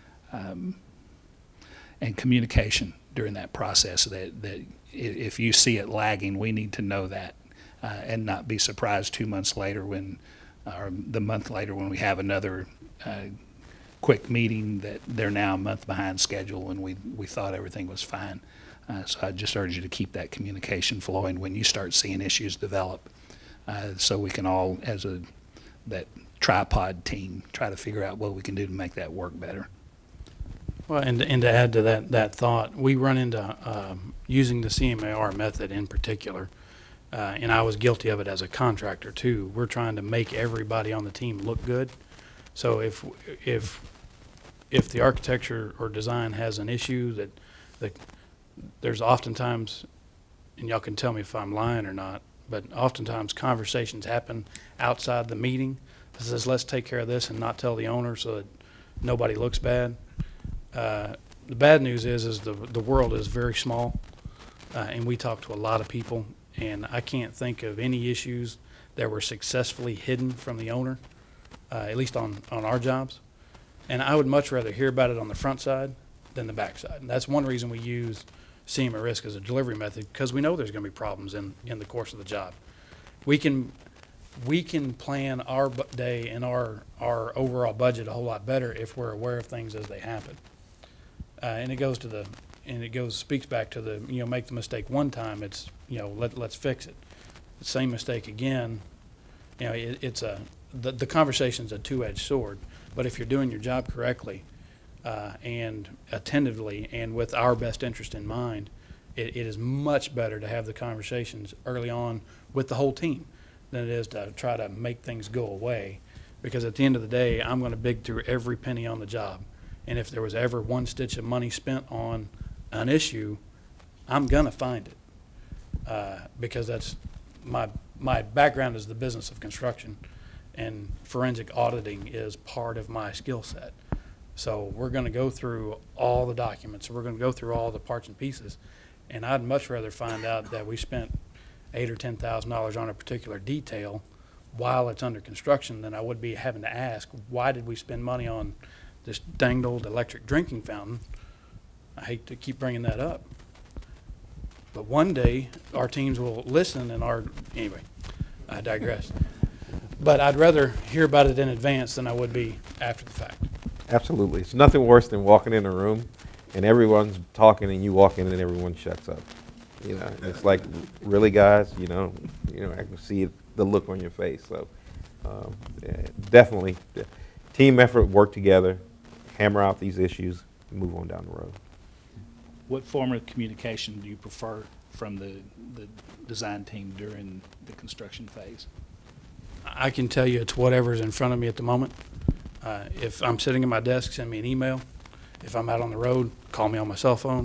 And communication during that process, that if you see it lagging, we need to know that and not be surprised 2 months later or the month later when we have another quick meeting that they're now a month behind schedule when we thought everything was fine. So I just urge you to keep that communication flowing when you start seeing issues develop, so we can all, as that tripod team, try to figure out what we can do to make that work better. Well, and to add to that thought, we run into using the CMAR method in particular, and I was guilty of it as a contractor too. We're trying to make everybody on the team look good. So if the architecture or design has an issue, that there's oftentimes, and y'all can tell me if I'm lying or not, but oftentimes conversations happen outside the meeting that says, let's take care of this and not tell the owner so that nobody looks bad. The bad news is the world is very small, and we talk to a lot of people, and I can't think of any issues that were successfully hidden from the owner, at least on our jobs. And I would much rather hear about it on the front side than the back side. And that's one reason we use CM at risk as a delivery method, because we know there's going to be problems in the course of the job. We can plan our day and our overall budget a whole lot better if we're aware of things as they happen. And it speaks back to the, make the mistake one time, it's, let's fix it. The same mistake again, the conversation's a two-edged sword, but if you're doing your job correctly and attentively and with our best interest in mind, it is much better to have the conversations early on with the whole team than it is to try to make things go away, because at the end of the day, I'm going to dig through every penny on the job. And if there was ever one stitch of money spent on an issue, I'm going to find it, because that's my background is the business of construction, and forensic auditing is part of my skill set. So we're going to go through all the documents. We're going to go through all the parts and pieces, and I'd much rather find out that we spent $8,000 or $10,000 on a particular detail while it's under construction than I would be having to ask, why did we spend money on this danged old electric drinking fountain? I hate to keep bringing that up, but one day our teams will listen, and anyway, I digress. But I'd rather hear about it in advance than I would be after the fact. Absolutely. It's nothing worse than walking in a room and everyone's talking and you walk in and everyone shuts up. It's like, really, guys, I can see the look on your face. So yeah, definitely team effort, work together, hammer out these issues, and move on down the road. What form of communication do you prefer from the design team during the construction phase? I can tell you it's whatever's in front of me at the moment. If I'm sitting at my desk, send me an email. If I'm out on the road, call me on my cell phone.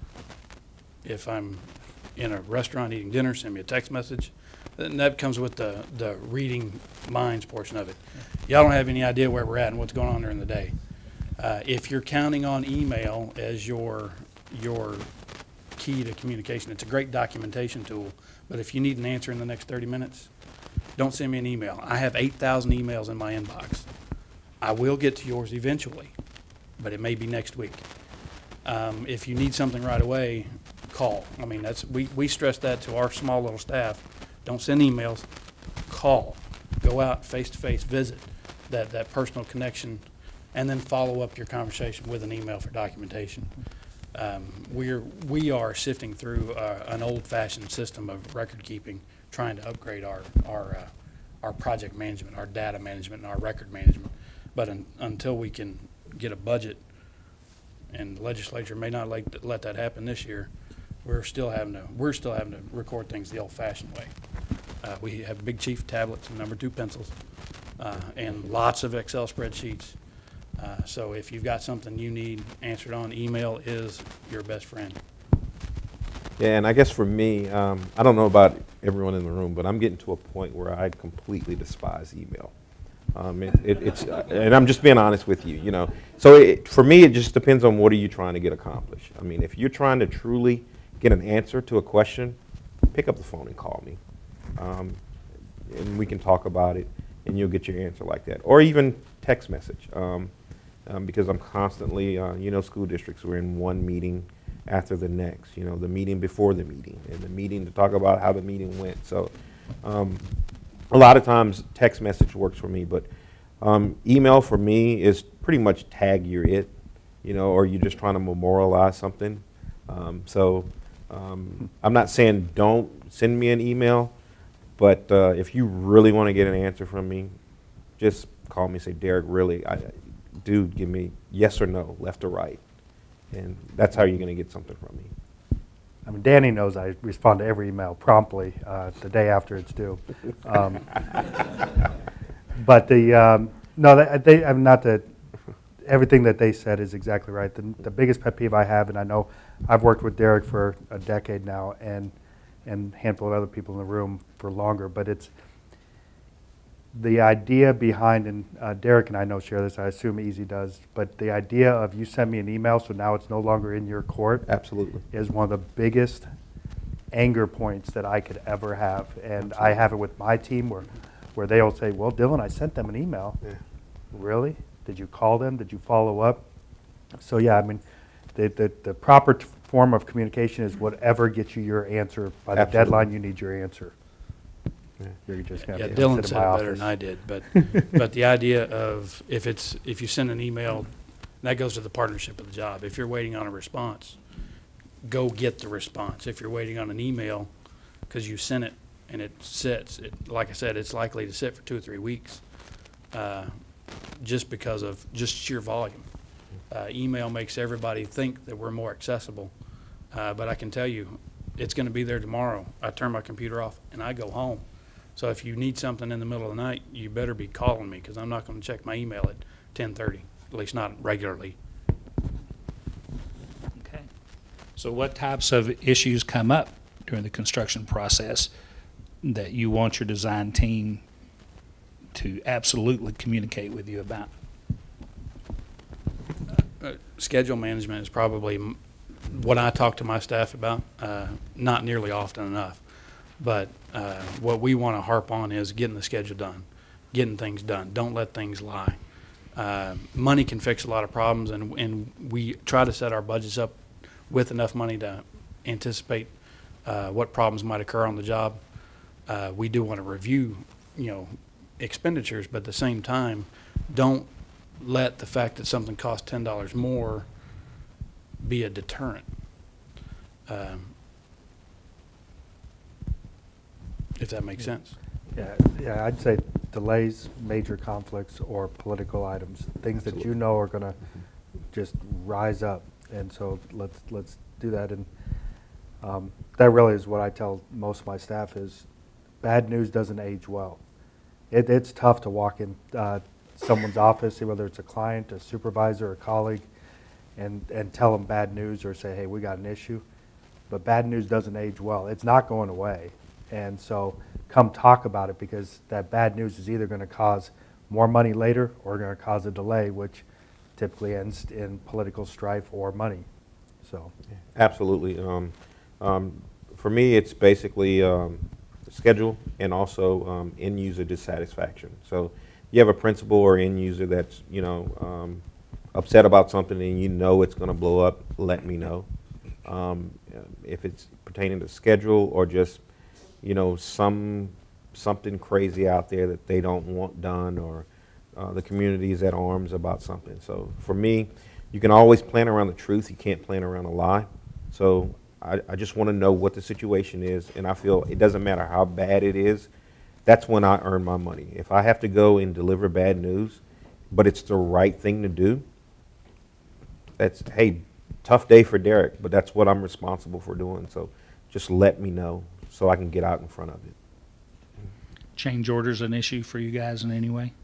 If I'm in a restaurant eating dinner, send me a text message. And that comes with the reading minds portion of it. Y'all don't have any idea where we're at and what's going on during the day. If you're counting on email as your key to communication, it's a great documentation tool, but if you need an answer in the next 30 minutes, don't send me an email. I have 8,000 emails in my inbox. I will get to yours eventually, but it may be next week. If you need something right away, call. I mean, we stress that to our small little staff. Don't send emails, call. Go out face-to-face, visit, that personal connection, and then follow up your conversation with an email for documentation. We are sifting through an old-fashioned system of record keeping, trying to upgrade our project management, our data management, and our record management. But until we can get a budget, and the legislature may not let that happen this year, we're still having to record things the old-fashioned way. We have Big Chief tablets and #2 pencils, and lots of Excel spreadsheets. So if you've got something you need answered on, email is your best friend. Yeah, and I guess for me, I don't know about everyone in the room, but I'm getting to a point where I completely despise email. And I'm just being honest with you, So for me, it just depends on what are you trying to get accomplished. I mean, if you're trying to truly get an answer to a question, pick up the phone and call me. And we can talk about it, and you'll get your answer like that. Or even text message, because I'm constantly, school districts, we're in one meeting after the next, the meeting before the meeting, and the meeting to talk about how the meeting went. So a lot of times text message works for me, but email for me is pretty much tag you're it, or you're just trying to memorialize something. I'm not saying don't send me an email, but if you really want to get an answer from me, just call me and say, Derek, really, dude, give me yes or no, left or right. And that's how you're going to get something from me. I mean, Danny knows I respond to every email promptly the day after it's due. But everything that they said is exactly right. The biggest pet peeve I have, and I know I've worked with Derek for a decade now, and a handful of other people in the room for longer, but it's the idea behind, and Derek and I know share this, I assume Easy does, but the idea of you send me an email so now it's no longer in your court. Absolutely. Is one of the biggest anger points that I could ever have. And I have it with my team where they'll say, well, Dylan, I sent them an email. Yeah. Really? Did you call them? Did you follow up? So yeah, I mean, the proper form of communication is whatever gets you your answer by the Absolutely. deadline you need your answer. Yeah. You're just gonna Yeah, have to Dylan sit said in it my better than office. I did, but the idea of if you send an email, that goes to the partnership of the job. If you're waiting on a response, go get the response. If you're waiting on an email because you sent it and it sits, like I said, it's likely to sit for 2 or 3 weeks, just because of just sheer volume. Email makes everybody think that we're more accessible, but I can tell you, it's going to be there tomorrow. I turn my computer off and I go home. So if you need something in the middle of the night, you better be calling me, because I'm not going to check my email at 10:30, at least not regularly. Okay. So what types of issues come up during the construction process that you want your design team to absolutely communicate with you about? Schedule management is probably what I talk to my staff about, not nearly often enough. But what we want to harp on is getting the schedule done, getting things done. Don't let things lie. Money can fix a lot of problems, and we try to set our budgets up with enough money to anticipate what problems might occur on the job. We do want to review, expenditures, but at the same time, don't let the fact that something costs $10 more be a deterrent. If that makes sense. Yeah, I'd say delays, major conflicts, or political items, things that you know are going to just rise up, and so let's do that. And that really is what I tell most of my staff is, bad news doesn't age well. It's tough to walk in someone's office, whether it's a client, a supervisor, a colleague, and tell them bad news or say, hey, we got an issue. But bad news doesn't age well. It's not going away. And so come talk about it, because that bad news is either going to cause more money later or going to cause a delay, which typically ends in political strife or money. So Absolutely. For me, it's basically schedule and also end user dissatisfaction. So you have a principal or end user that's upset about something and you know it's going to blow up, let me know. If it's pertaining to schedule or just something crazy out there that they don't want done, or the community is at arms about something. So for me, you can always plan around the truth. You can't plan around a lie. So I just want to know what the situation is, and I feel it doesn't matter how bad it is. That's when I earn my money. If I have to go and deliver bad news, but it's the right thing to do, that's, hey, tough day for Derek, but that's what I'm responsible for doing. So just let me know so I can get out in front of it. Change orders an issue for you guys in any way?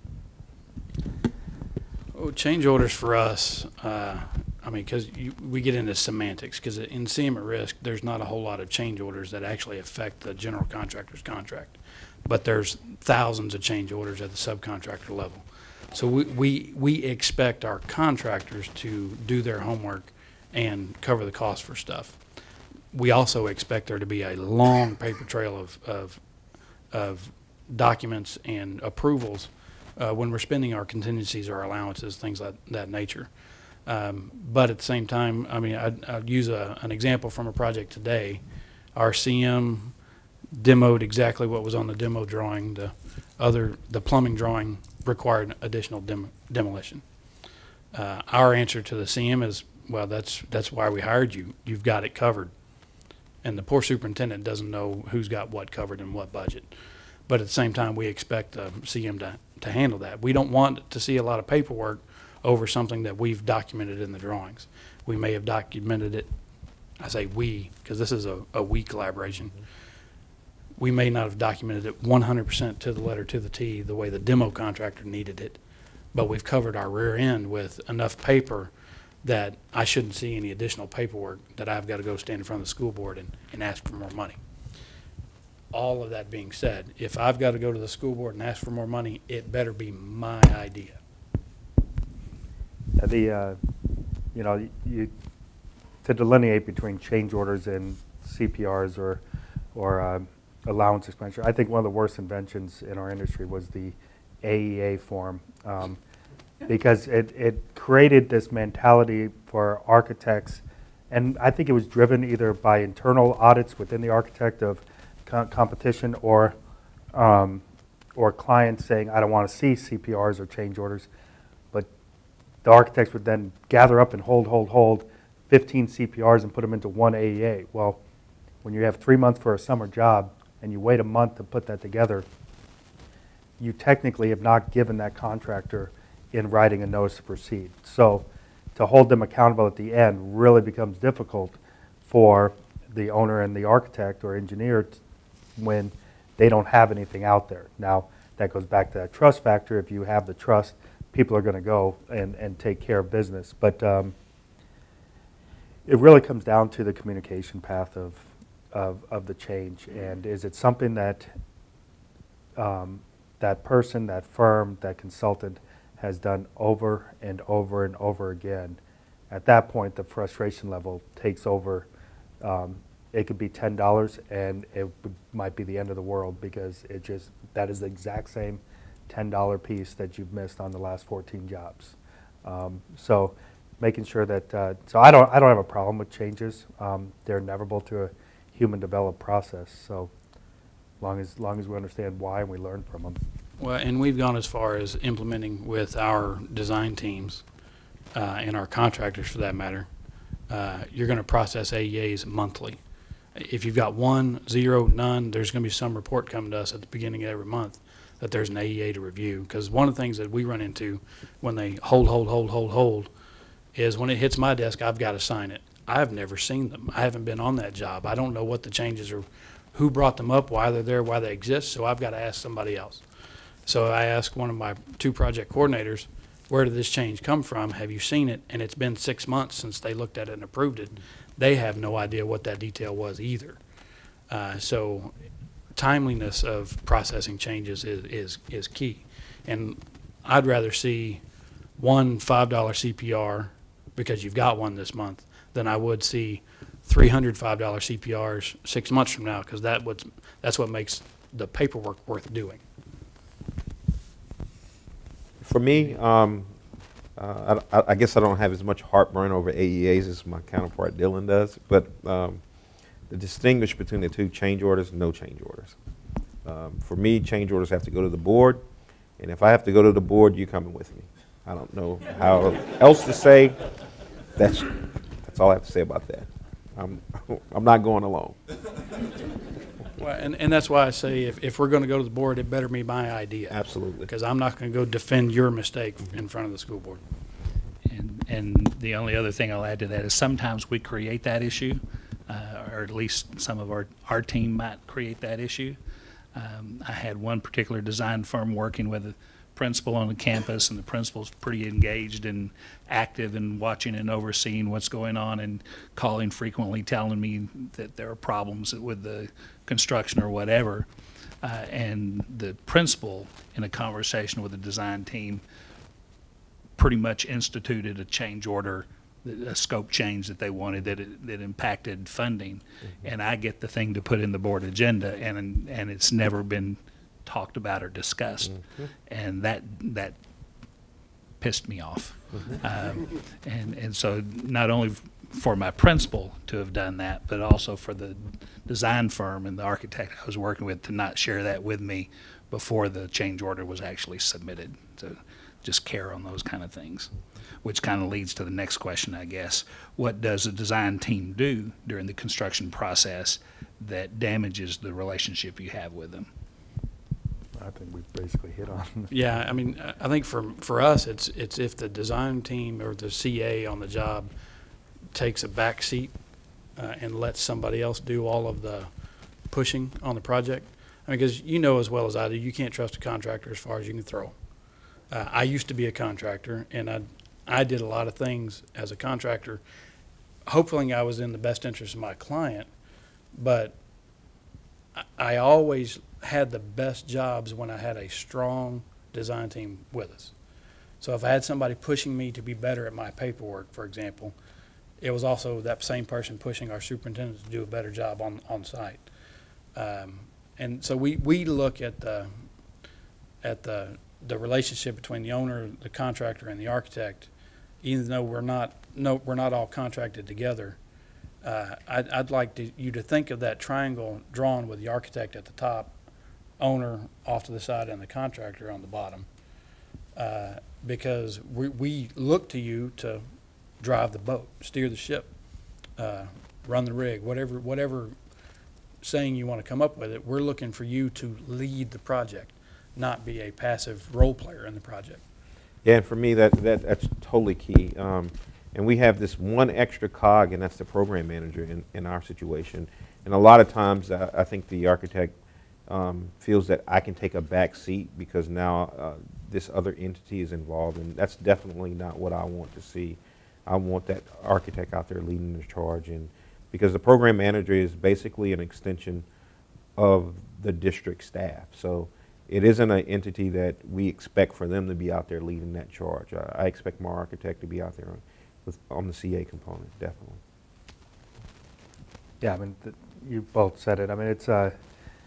Oh, change orders for us, because we get into semantics, because in CM at Risk, there's not a whole lot of change orders that actually affect the general contractor's contract. But there's thousands of change orders at the subcontractor level. So we expect our contractors to do their homework and cover the cost for stuff. We also expect there to be a long paper trail of documents and approvals when we're spending our contingencies or allowances, things like that nature. But at the same time, I'd use an example from a project today. Our CM demoed exactly what was on the demo drawing. The plumbing drawing required additional demolition. Our answer to the CM is, well, that's why we hired you. You've got it covered. And the poor superintendent doesn't know who's got what covered in what budget. But at the same time, we expect the CM to handle that. We don't want to see a lot of paperwork over something that we've documented in the drawings. We may have documented it, I say we, because this is a we collaboration. We may not have documented it 100% to the letter, to the T, the way the demo contractor needed it, but we've covered our rear end with enough paper that I shouldn't see any additional paperwork that I've got to go stand in front of the school board and ask for more money. All of that being said, if I've got to go to the school board and ask for more money, it better be my idea. To delineate between change orders and CPRs or allowance expenditure, I think one of the worst inventions in our industry was the AEA form. because it created this mentality for architects, and I think it was driven either by internal audits within the architect of competition or clients saying, I don't want to see CPRs or change orders. But the architects would then gather up and hold 15 CPRs and put them into one AEA. Well, when you have 3 months for a summer job and you wait a month to put that together, you technically have not given that contractor in writing a notice to proceed. So to hold them accountable at the end really becomes difficult for the owner and the architect or engineer when they don't have anything out there. Now, that goes back to that trust factor. If you have the trust, people are going to go and take care of business. But it really comes down to the communication path of the change. And is it something that that person, that firm, that consultant has done over and over and over again? At that point, the frustration level takes over. It could be $10 and might be the end of the world, because that is the exact same $10 piece that you've missed on the last 14 jobs. So making sure that, so I don't have a problem with changes. They're inevitable to a human developed process. So long as we understand why and we learn from them. Well, and we've gone as far as implementing with our design teams and our contractors, for that matter. You're going to process AEAs monthly. If you've got 1, 0, none, there's going to be some report coming to us at the beginning of every month that there's an AEA to review. Because one of the things that we run into when they hold is when it hits my desk, I've got to sign it. I've never seen them. I haven't been on that job. I don't know what the changes are, who brought them up, why they're there, why they exist, so I've got to ask somebody else. So I asked one of my 2 project coordinators, where did this change come from? Have you seen it? And it's been 6 months since they looked at it and approved it. They have no idea what that detail was either. So timeliness of processing changes is key. And I'd rather see one $5 CPR, because you've got one this month, than I would see 300 $5 CPRs 6 months from now, because that's what makes the paperwork worth doing. For me, I guess I don't have as much heartburn over AEAs as my counterpart Dylan does, but the distinguish between the two: change orders, no change orders. For me, change orders have to go to the board, and if I have to go to the board, you're coming with me. I don't know how else to say. That's all I have to say about that. I'm not going alone. Well, and that's why I say if we're going to go to the board, it better be my idea. Absolutely. Because I'm not going to go defend your mistake in front of the school board. And the only other thing I'll add to that is sometimes we create that issue, or at least some of our team might create that issue. I had one particular design firm working with a principal on the campus, and the principal's pretty engaged and active in watching and overseeing what's going on and calling frequently, telling me that there are problems with the construction or whatever. And the principal, in a conversation with the design team, pretty much instituted a change order, a scope change that they wanted that impacted funding. Mm-hmm. And I get the thing to put in the board agenda, and it's never been talked about or discussed. Mm-hmm. And that pissed me off. Mm-hmm. And so not only for my principal to have done that, but also for the design firm and the architect I was working with to not share that with me before the change order was actually submitted. So just care on those kind of things, which kind of leads to the next question, I guess. What does the design team do during the construction process that damages the relationship you have with them? I think we've basically hit on. Yeah, I mean, I think for us, it's if the design team or the CA on the job takes a back seat and lets somebody else do all of the pushing on the project. I mean, because you know as well as I do, you can't trust a contractor as far as you can throw. I used to be a contractor, and I did a lot of things as a contractor, hopefully I was in the best interest of my client, but I always had the best jobs when I had a strong design team with us. So if I had somebody pushing me to be better at my paperwork, for example, it was also that same person pushing our superintendent to do a better job on site. And so we look at the the relationship between the owner, the contractor, and the architect, even though we're not all contracted together, I'd like you to think of that triangle drawn with the architect at the top, owner off to the side, and the contractor on the bottom, because we look to you to drive the boat, steer the ship, run the rig, whatever saying you want to come up with it. We're looking for you to lead the project, not be a passive role player in the project. Yeah, and for me, that's totally key. And we have this one extra cog, and that's the program manager in our situation. And a lot of times, I think the architect feels that I can take a back seat because now this other entity is involved, and that's definitely not what I want to see. I want that architect out there leading the charge, and because the program manager is basically an extension of the district staff. So it isn't an entity that we expect for them to be out there leading that charge. I expect my architect to be out there on the CA component, definitely. Yeah, I mean, you both said it. I mean, it's the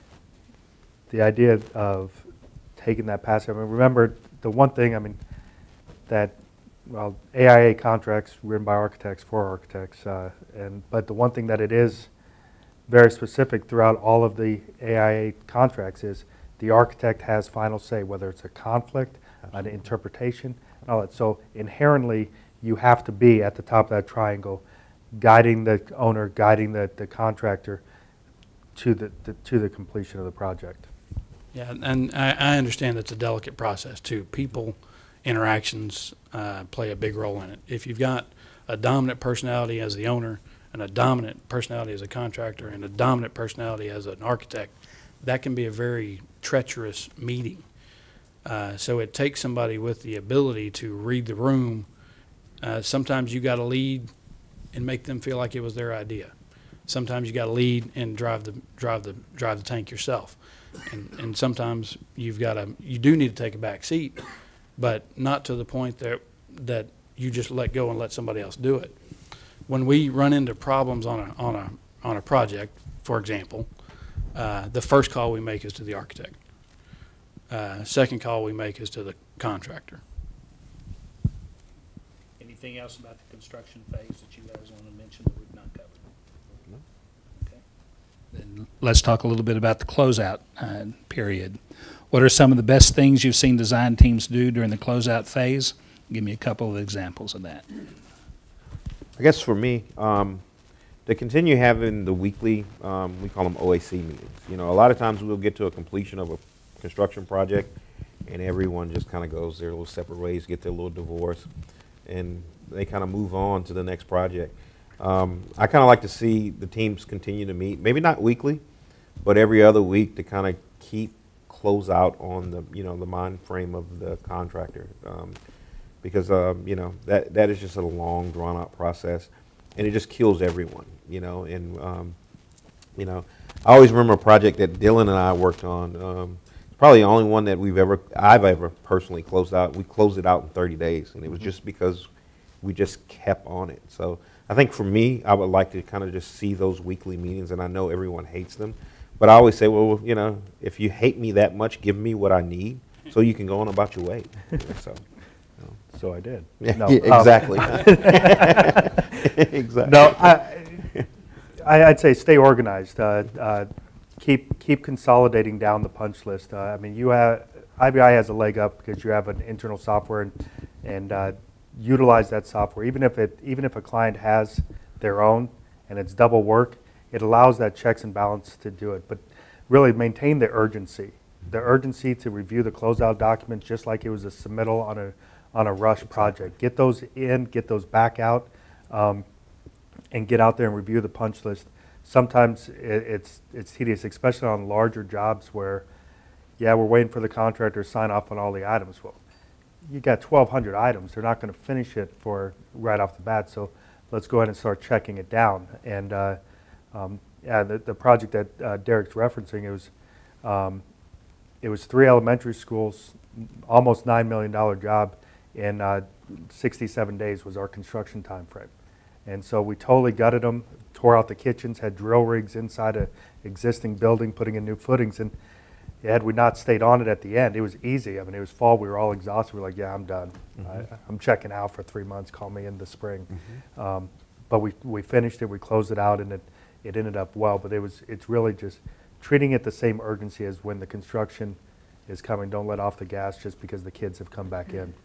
idea of taking that passive. I mean, remember the one thing, I mean, that, well, AIA contracts written by architects for architects, but the one thing that it is very specific throughout all of the AIA contracts is the architect has final say, whether it's a conflict, an interpretation, and all that. So inherently, you have to be at the top of that triangle, guiding the owner, guiding the contractor to the completion of the project. Yeah, and I understand it's a delicate process too. People interactions play a big role in it. If you've got a dominant personality as the owner and a dominant personality as a contractor and a dominant personality as an architect, that can be a very treacherous meeting. So it takes somebody with the ability to read the room. Sometimes you got to lead and make them feel like it was their idea. Sometimes you got to lead and drive the tank yourself. And sometimes you do need to take a back seat, but not to the point that you just let go and let somebody else do it. When we run into problems on a project, for example, the first call we make is to the architect. Second call we make is to the contractor. Anything else about the construction phase that you guys want to mention that we've not covered? No. Okay. Then let's talk a little bit about the closeout period. What are some of the best things you've seen design teams do during the closeout phase? Give me a couple of examples of that. I guess for me, to continue having the weekly, we call them OAC meetings. You know, a lot of times we'll get to a completion of a construction project and everyone just kind of goes their little separate ways, get their little divorce, and they kind of move on to the next project. I kind of like to see the teams continue to meet, maybe not weekly, but every other week to kind of keep close out on the, you know, the mind frame of the contractor. Because, you know, that is just a long, drawn-out process, and it just kills everyone, you know. And, you know, I always remember a project that Dylan and I worked on. Probably the only one that I've ever personally closed out. We closed it out in 30 days, and it was just because we just kept on it. So I think for me, I would like to kind of just see those weekly meetings, and I know everyone hates them, but I always say, well, you know, if you hate me that much, give me what I need so you can go on about your way. So. So I did. Yeah, no, yeah, exactly. Exactly. No, I'd say stay organized. Keep consolidating down the punch list. I mean, IBI has a leg up because you have an internal software, and utilize that software. Even if a client has their own and it's double work, it allows that checks and balance to do it. But really maintain the urgency to review the closeout documents just like it was a submittal on a rush project. Get those in, get those back out, and get out there and review the punch list. Sometimes it's tedious, especially on larger jobs where, yeah, we're waiting for the contractor to sign off on all the items. Well, you got 1,200 items. They're not going to finish it for right off the bat, so let's go ahead and start checking it down. And yeah, the project that Derek's referencing, it was 3 elementary schools, almost $9 million job. In 67 days was our construction time frame. And so we totally gutted them, tore out the kitchens, had drill rigs inside an existing building, putting in new footings. And Had we not stayed on it at the end, it was easy. I mean, it was fall. We were all exhausted. We were like, yeah, I'm done. I'm checking out for 3 months. Call me in the spring. But we finished it. We closed it out, and it ended up well. But it's really just treating it the same urgency as when the construction is coming. Don't let off the gas just because the kids have come back in.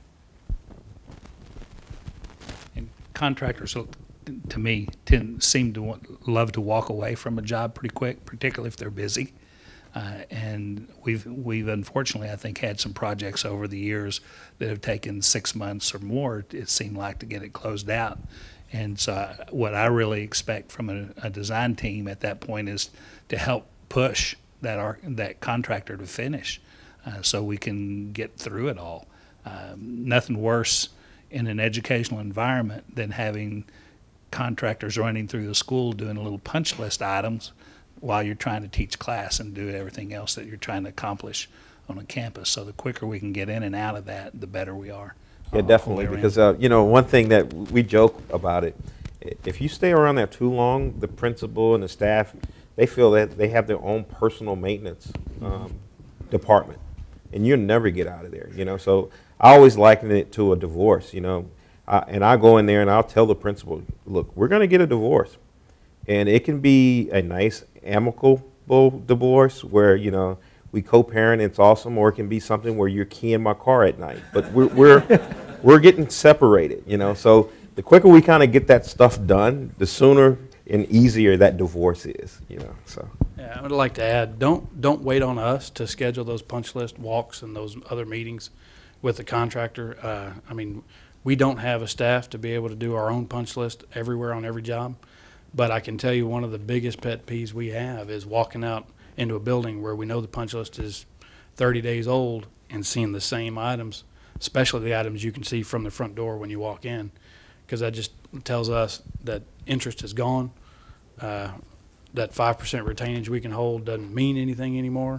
And contractors, to me, seem to love to walk away from a job pretty quick, particularly if they're busy. And we've unfortunately, I think, had some projects over the years that have taken 6 months or more, it seemed like, to get it closed out. And so what I really expect from a design team at that point is to help push that contractor to finish so we can get through it all. Nothing worse in an educational environment than having contractors running through the school doing a little punch list items while you're trying to teach class and do everything else that you're trying to accomplish on a campus. So the quicker we can get in and out of that, the better we are. Yeah, definitely, because you know, one thing that we joke about it, if you stay around there too long, the principal and the staff, they feel that they have their own personal maintenance department, and you'll never get out of there, you know. So I always liken it to a divorce, you know, and I go in there and I'll tell the principal, look, we're going to get a divorce, and it can be a nice amicable divorce where, you know, we co-parent, it's awesome, or it can be something where you're keying my car at night. But we're getting separated, you know. So the quicker we kind of get that stuff done, the sooner and easier that divorce is, you know. So Yeah, I would like to add, don't wait on us to schedule those punch list walks and those other meetings with the contractor. I mean, we don't have a staff to be able to do our own punch list everywhere on every job. But I can tell you one of the biggest pet peeves we have is walking out into a building where we know the punch list is 30 days old and seeing the same items, especially the items you can see from the front door when you walk in, because that just tells us that interest is gone. That 5% retainage we can hold doesn't mean anything anymore.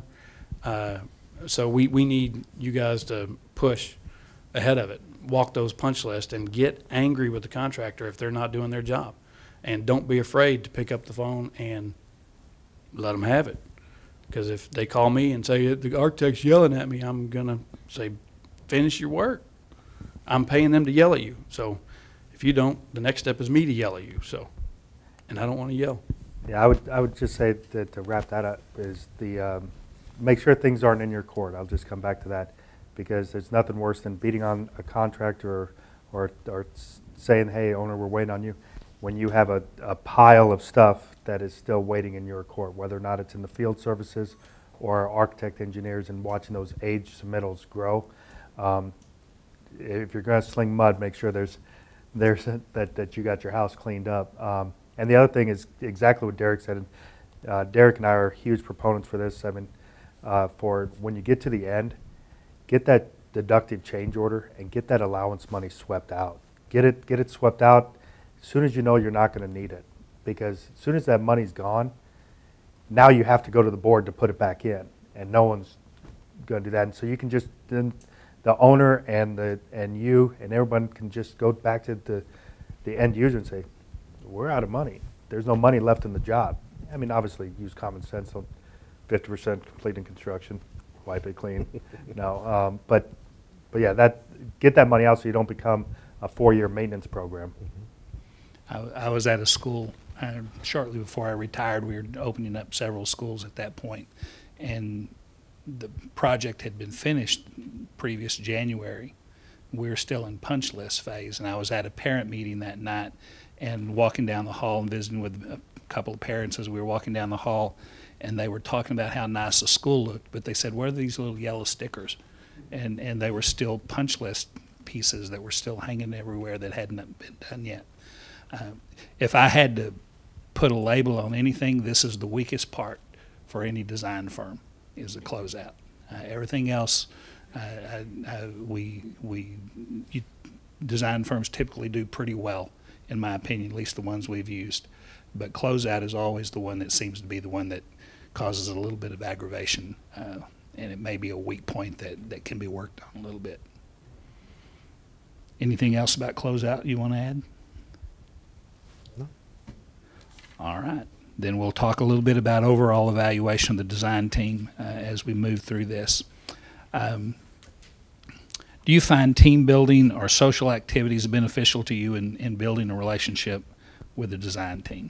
So we need you guys to push ahead of it, walk those punch lists, and get angry with the contractor if they're not doing their job. And don't be afraid to pick up the phone and let them have it. Because if they call me and say, the architect's yelling at me, I'm going to say, finish your work. I'm paying them to yell at you. So if you don't, the next step is me to yell at you. So, and I don't want to yell. Yeah, I would just say that to wrap that up is make sure things aren't in your court. I'll just come back to that, because there's nothing worse than beating on a contractor or saying, hey, owner, we're waiting on you, when you have a pile of stuff that is still waiting in your court, whether or not it's in the field services or architect engineers, and watching those age submittals grow. If you're going to sling mud, make sure that you got your house cleaned up. And the other thing is exactly what Derek said. Derek and I are huge proponents for this. I mean, for when you get to the end, get that deductive change order and get that allowance money swept out. Get it swept out as soon as you know you're not going to need it, because as soon as that money's gone, now you have to go to the board to put it back in, and no one's going to do that. And so you can just, then the owner and you and everyone can just go back to the end user and say, we're out of money. There's no money left in the job. I mean, obviously use common sense. So 50% complete in construction, wipe it clean. No, but yeah, get that money out so you don't become a 4-year maintenance program. I was at a school shortly before I retired. We were opening up several schools at that point, and the project had been finished previous January. We were still in punch list phase, and I was at a parent meeting that night and walking down the hall and visiting with a couple of parents as we were walking down the hall, and they were talking about how nice the school looked, but they said, where are these little yellow stickers? And they were still punch list pieces that were still hanging everywhere that hadn't been done yet. If I had to put a label on anything, this is the weakest part for any design firm, is the closeout. Everything else, design firms typically do pretty well, in my opinion, at least the ones we've used. But closeout is always the one that seems to be the one that causes a little bit of aggravation, and it may be a weak point that can be worked on a little bit. Anything else about closeout you want to add? No. All right. Then we'll talk a little bit about overall evaluation of the design team as we move through this. Do you find team building or social activities beneficial to you in building a relationship with the design team?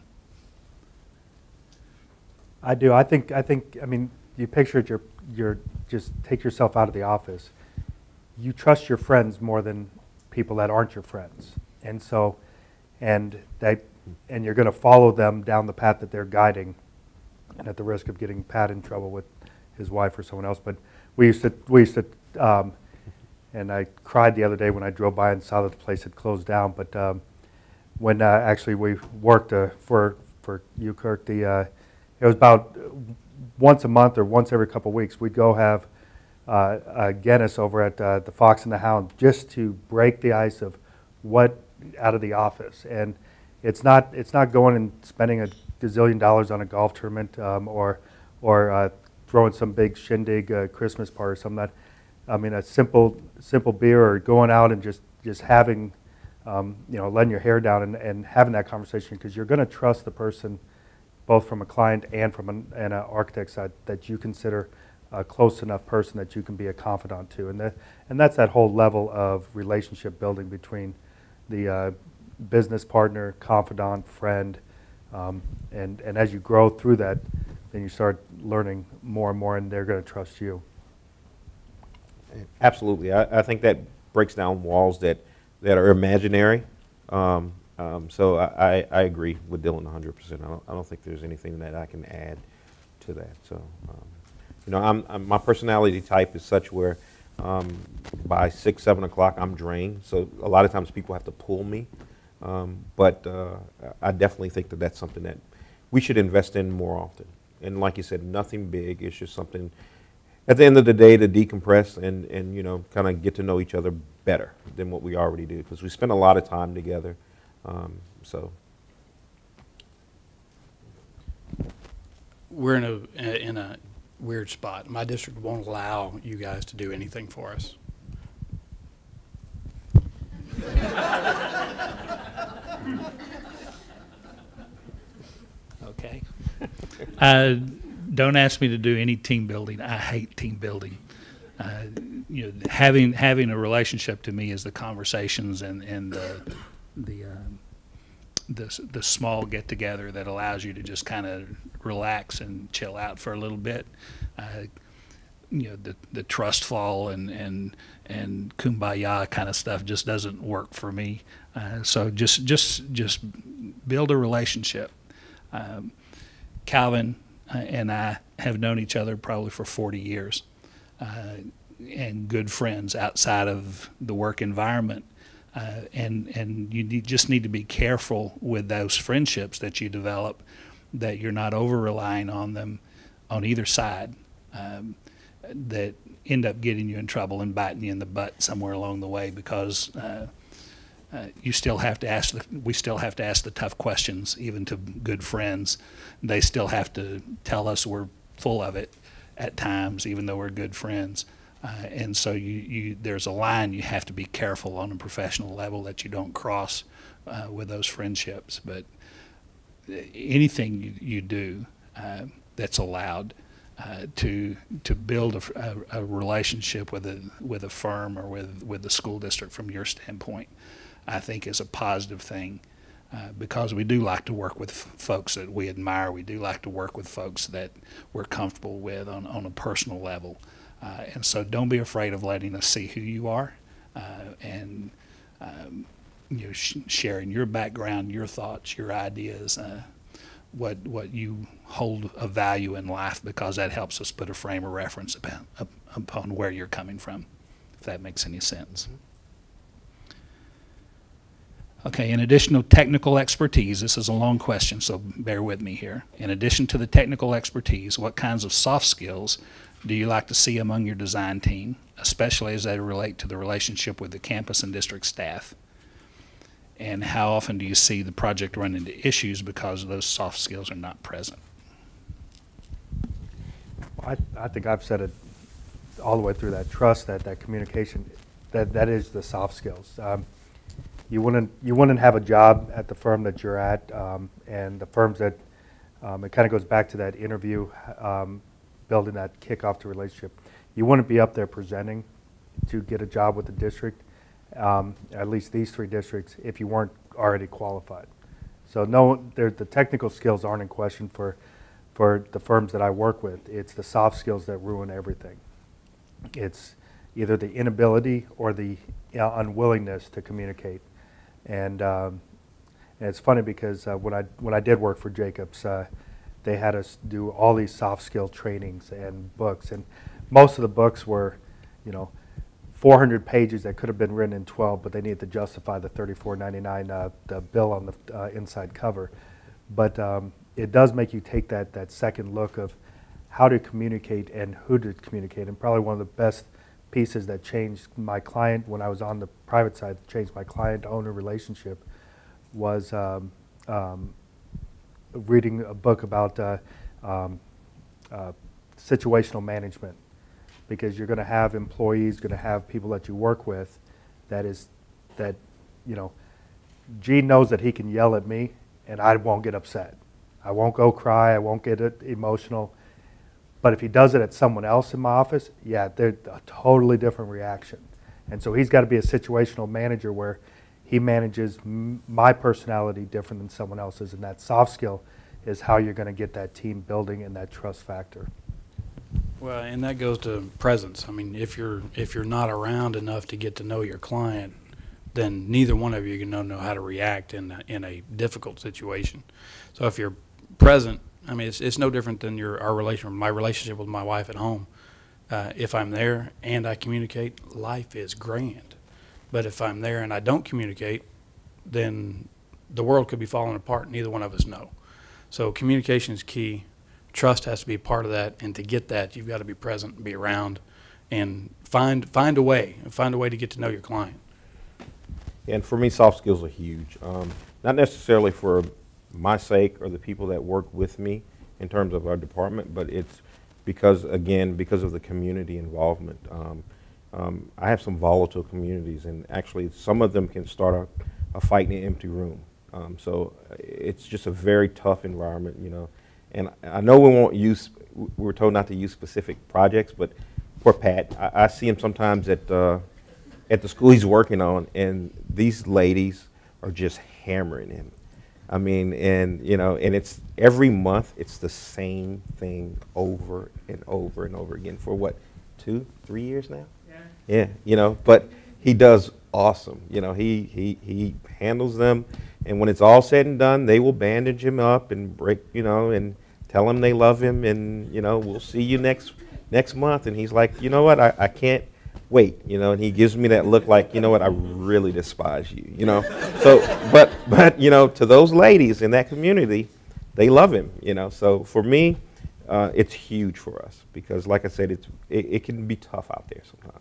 I do. I mean, you picture it, you're just take yourself out of the office. You trust your friends more than people that aren't your friends. And so, and you're going to follow them down the path that they're guiding, and at the risk of getting Pat in trouble with his wife or someone else. But we used to, and I cried the other day when I drove by and saw that the place had closed down. But when actually we worked for you, Kirk, it was about once a month or once every couple of weeks, we'd go have Guinness over at the Fox and the Hound just to break the ice of what out of the office. And it's not going and spending a gazillion dollars on a golf tournament or throwing some big shindig Christmas party or something. I mean, a simple beer or going out and just having, letting your hair down and having that conversation, because you're going to trust the person, both from a client and from an architect side, that you consider a close enough person that you can be a confidant to. And that's that whole level of relationship building between the business partner, confidant, friend, and as you grow through that, then you start learning more and more, and they're going to trust you. Absolutely. I think that breaks down walls that are imaginary. So I agree with Dylan 100%. I don't think there's anything that I can add to that. So, my personality type is such where by 6, 7 o'clock I'm drained. So a lot of times people have to pull me. But I definitely think that that's something that we should invest in more often. And like you said, nothing big. It's just something at the end of the day to decompress and kind of get to know each other better than what we already do, because we spend a lot of time together. So we're in a weird spot. My district won't allow you guys to do anything for us. Okay. Don't ask me to do any team building. I hate team building. Having a relationship to me is the conversations and the small get together that allows you to just kind of relax and chill out for a little bit. The trust fall and kumbaya kind of stuff just doesn't work for me. So just build a relationship. Calvin and I have known each other probably for 40 years, and good friends outside of the work environment. And you just need to be careful with those friendships that you develop, that you're not over-relying on them on either side, that end up getting you in trouble and biting you in the butt somewhere along the way, because we still have to ask the tough questions, even to good friends. They still have to tell us we're full of it at times, even though we're good friends. And so there's a line you have to be careful on a professional level that you don't cross with those friendships. But anything you do that's allowed to build a relationship with a firm or with the school district from your standpoint, I think is a positive thing, because we do like to work with folks that we admire. We do like to work with folks that we're comfortable with on a personal level. And so don't be afraid of letting us see who you are, and sharing your background, your thoughts, your ideas, what you hold of value in life, because that helps us put a frame of reference upon where you're coming from, if that makes any sense. Okay, in addition to technical expertise, this is a long question, so bear with me here. In addition to the technical expertise, what kinds of soft skills do you like to see among your design team, especially as they relate to the relationship with the campus and district staff? And how often do you see the project run into issues because those soft skills are not present? I think I've said it all the way through, that trust, that communication, that is the soft skills. You wouldn't have a job at the firm that you're at, and the firms that it kind of goes back to that interview, building that kickoff to relationship. You wouldn't be up there presenting to get a job with the district, at least these 3 districts, if you weren't already qualified. So no, the technical skills aren't in question for the firms that I work with. It's the soft skills that ruin everything. It's either the inability or the unwillingness to communicate. And it's funny because when I did work for Jacobs, they had us do all these soft skill trainings and books, and most of the books were, 400 pages that could have been written in 12, but they needed to justify the $34.99 the bill on the inside cover. But it does make you take that second look of how to communicate and who to communicate. And probably one of the best pieces that changed my client when I was on the private side, changed my client-owner relationship, was reading a book about situational management. Because you're going to have employees, going to have people that you work with Gene knows that he can yell at me and I won't get upset. I won't go cry, I won't get emotional. But if he does it at someone else in my office, yeah, they're a totally different reaction. And so he's got to be a situational manager where he manages my personality different than someone else's, and that soft skill is how you're going to get that team building and that trust factor. Well, and that goes to presence. I mean, if you're not around enough to get to know your client, then neither one of you can know how to react in a difficult situation. So if you're present, I mean, it's no different than my relationship with my wife at home. If I'm there and I communicate, life is grand. But if I'm there and I don't communicate, then the world could be falling apart. Neither one of us know. So communication is key. Trust has to be part of that, and to get that, you've got to be present, be around, and find a way to get to know your client. And for me, soft skills are huge. Not necessarily for my sake or the people that work with me in terms of our department, but it's because of the community involvement. I have some volatile communities, and actually some of them can start a fight in an empty room. So it's just a very tough environment, And I know we were told not to use specific projects, but poor Pat, I see him sometimes at the school he's working on, and these ladies are just hammering him. I mean, and it's every month, it's the same thing over and over and over again for what, 2-3 years now? Yeah, but he does awesome. He handles them, and when it's all said and done, they will bandage him up and break, and tell him they love him, and we'll see you next month. And he's like, you know what, I can't wait, and he gives me that look like, you know what, I really despise you, So, but to those ladies in that community, they love him, So for me, it's huge for us because, like I said, it can be tough out there sometimes.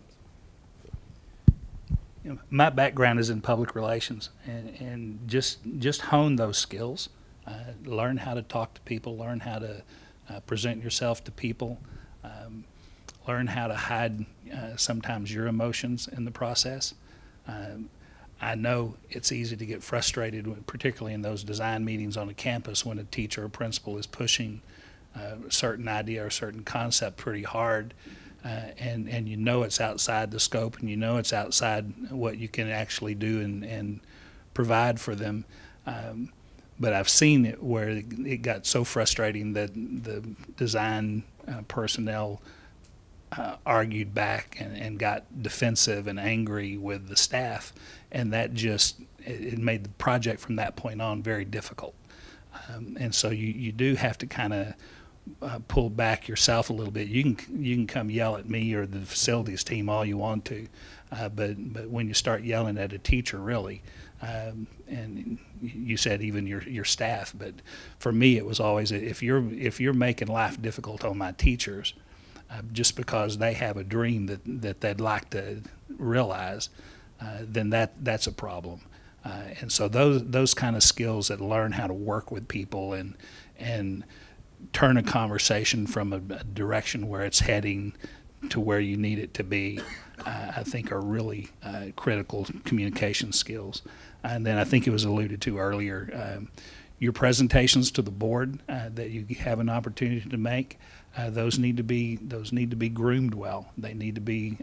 My background is in public relations, and just hone those skills. Learn how to talk to people, learn how to present yourself to people, learn how to hide sometimes your emotions in the process. I know it's easy to get frustrated, particularly in those design meetings on a campus when a teacher or principal is pushing a certain idea or a certain concept pretty hard, and it's outside the scope, and it's outside what you can actually do and provide for them. But I've seen it where it got so frustrating that the design personnel argued back and got defensive and angry with the staff, and that it made the project from that point on very difficult. And so you do have to kind of pull back yourself a little bit. You can come yell at me or the facilities team all you want to, but when you start yelling at a teacher, really. And you said even your staff, but for me it was always if you're making life difficult on my teachers, just because they have a dream that they'd like to realize, then that's a problem. And so those kind of skills that learn how to work with people and turn a conversation from a direction where it's heading to where you need it to be, I think are really critical communication skills. And then I think it was alluded to earlier, Your presentations to the board that you have an opportunity to make, those need to be groomed well. They need to be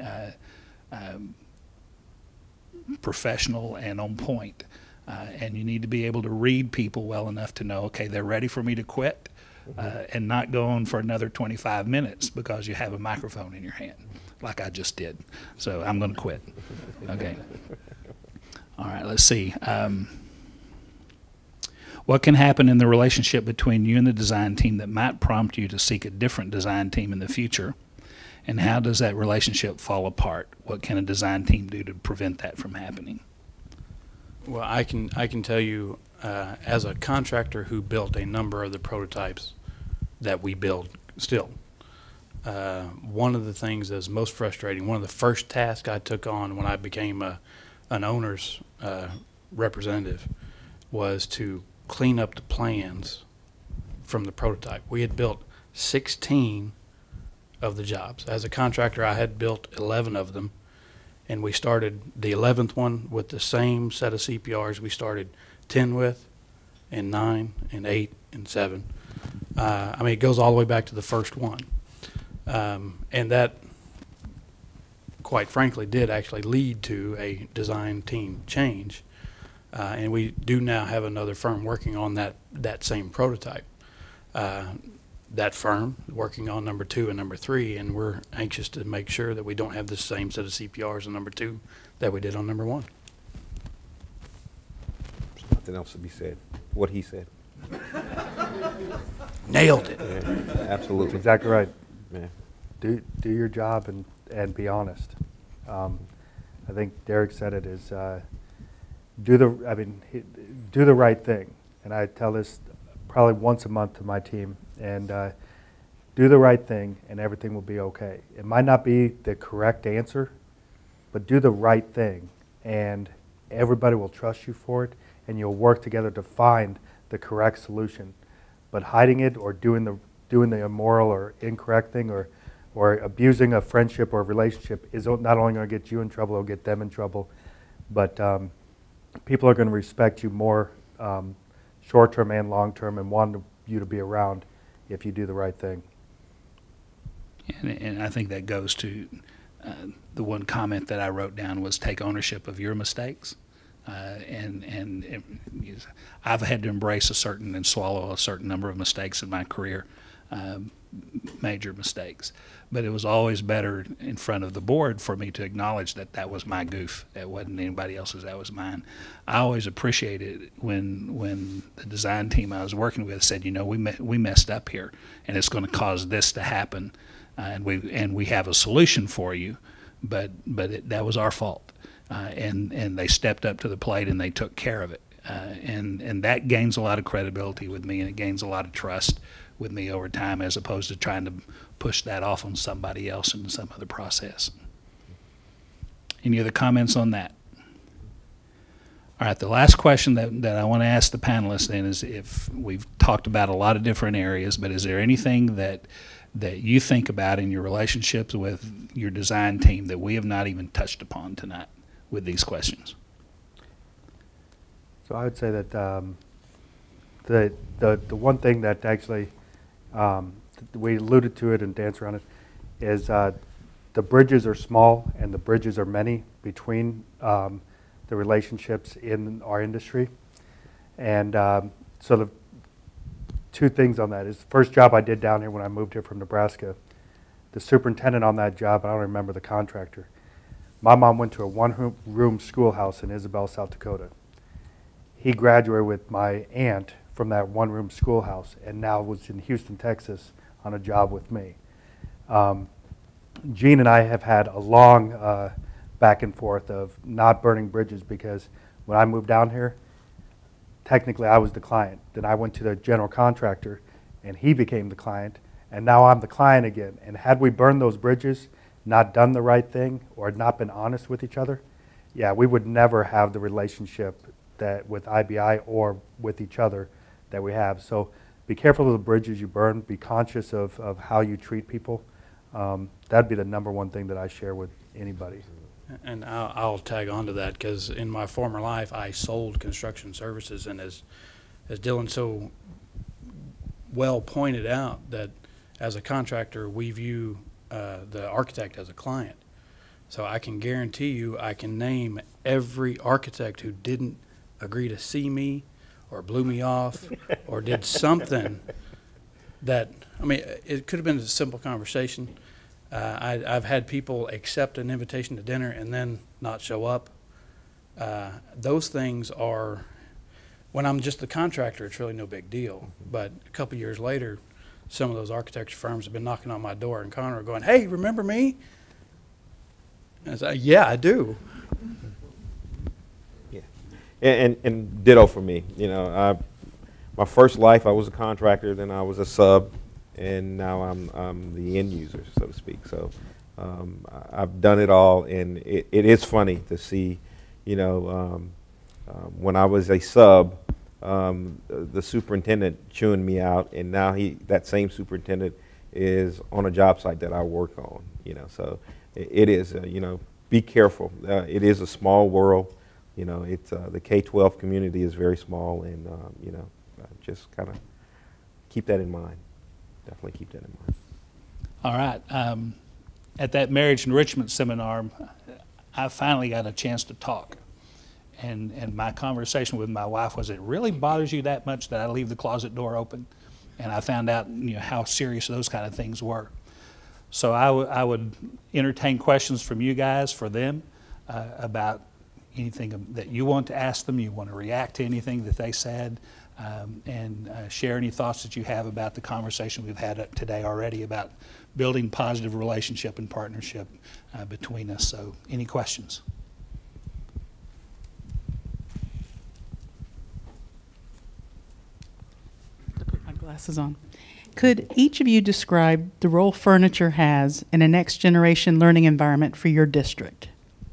professional and on point. And you need to be able to read people well enough to know, okay, they're ready for me to quit, and not go on for another 25 minutes because you have a microphone in your hand, like I just did. So I'm going to quit. Okay. All right, let's see. What can happen in the relationship between you and the design team that might prompt you to seek a different design team in the future? And how does that relationship fall apart? What can a design team do to prevent that from happening? Well, I can tell you, as a contractor who built a number of the prototypes that we build still, one of the things that's most frustrating, one of the first tasks I took on when I became an owner's representative, was to clean up the plans from the prototype. We had built 16 of the jobs. As a contractor, I had built 11 of them, and we started the 11th one with the same set of CPRs we started 10 with, and 9, and 8, and 7. I mean, it goes all the way back to the first one. And that, quite frankly, did actually lead to a design team change. And we do now have another firm working on that same prototype. That firm working on number 2 and number 3, and we're anxious to make sure that we don't have the same set of CPRs on number 2 that we did on number 1. There's nothing else to be said. What he said. Nailed it. Yeah, absolutely. That's exactly right. Yeah. Do your job and be honest. I think Derek said it is do the right thing, and I tell this probably once a month to my team. And do the right thing, and everything will be okay. It might not be the correct answer, but do the right thing, and everybody will trust you for it, and you'll work together to find the correct solution. But hiding it or doing the immoral or incorrect thing or abusing a friendship or a relationship is not only going to get you in trouble, it'll get them in trouble. But people are going to respect you more short-term and long-term and want you to be around if you do the right thing. And I think that goes to the one comment that I wrote down was take ownership of your mistakes. I've had to embrace and swallow a certain number of mistakes in my career, major mistakes. But it was always better in front of the board for me to acknowledge that that was my goof. That wasn't anybody else's, that was mine. I always appreciated when the design team I was working with said, you know, we messed up here, and it's going to cause this to happen, and we have a solution for you, but that was our fault. And they stepped up to the plate and they took care of it. And that gains a lot of credibility with me, and it gains a lot of trust with me over time, as opposed to trying to push that off on somebody else in some other process. Any other comments on that? All right, the last question that I want to ask the panelists then is, if we've talked about a lot of different areas, but is there anything that you think about in your relationships with your design team that we have not even touched upon tonight with these questions? So I would say that the one thing that actually we alluded to it and danced around it is the bridges are small and the bridges are many between the relationships in our industry. And so the two things on that is the first job I did down here when I moved here from Nebraska, the superintendent on that job, I don't remember the contractor, my mom went to a one-room schoolhouse in Isabel, South Dakota. He graduated with my aunt from that one-room schoolhouse and now was in Houston, Texas on a job with me. Gene and I have had a long back and forth of not burning bridges, because when I moved down here, technically I was the client. Then I went to the general contractor and he became the client, and now I'm the client again. And had we burned those bridges, not done the right thing, or not been honest with each other, yeah, we would never have the relationship that with IBI or with each other that we have. So be careful of the bridges you burn. Be conscious of how you treat people. That'd be the number one thing that I share with anybody. And I'll tag on to that, because in my former life I sold construction services, and as as Dylan so well pointed out, that as a contractor, we view the architect as a client. So I can guarantee you, I can name every architect who didn't agree to see me or blew me off or did something that, I mean, it could have been a simple conversation. I've had people accept an invitation to dinner and then not show up. Those things are, when I'm just the contractor, it's really no big deal. But a couple years later, some of those architecture firms have been knocking on my door in Conroe going, "Hey, remember me?" And I say, "Yeah, I do." Yeah, and ditto for me. You know, my first life I was a contractor, then I was a sub, and now I'm the end user, so to speak. So I've done it all, and it is funny to see, you know, when I was a sub, the superintendent chewing me out, and now that same superintendent is on a job site that I work on. You know, so it is, you know, be careful. It is a small world. You know, it's the K-12 community is very small, and you know, just kind of keep that in mind. Definitely keep that in mind. All right. At that marriage enrichment seminar, I finally got a chance to talk. And my conversation with my wife was, it really bothers you that much that I leave the closet door open? And I found out, you know, how serious those kind of things were. So I would entertain questions from you guys, for them, about anything that you want to ask them, you want to react to anything that they said, and share any thoughts that you have about the conversation we've had today already about building positive relationship and partnership between us. So any questions? Put my glasses on. Could each of you describe the role furniture has in a next generation learning environment for your district?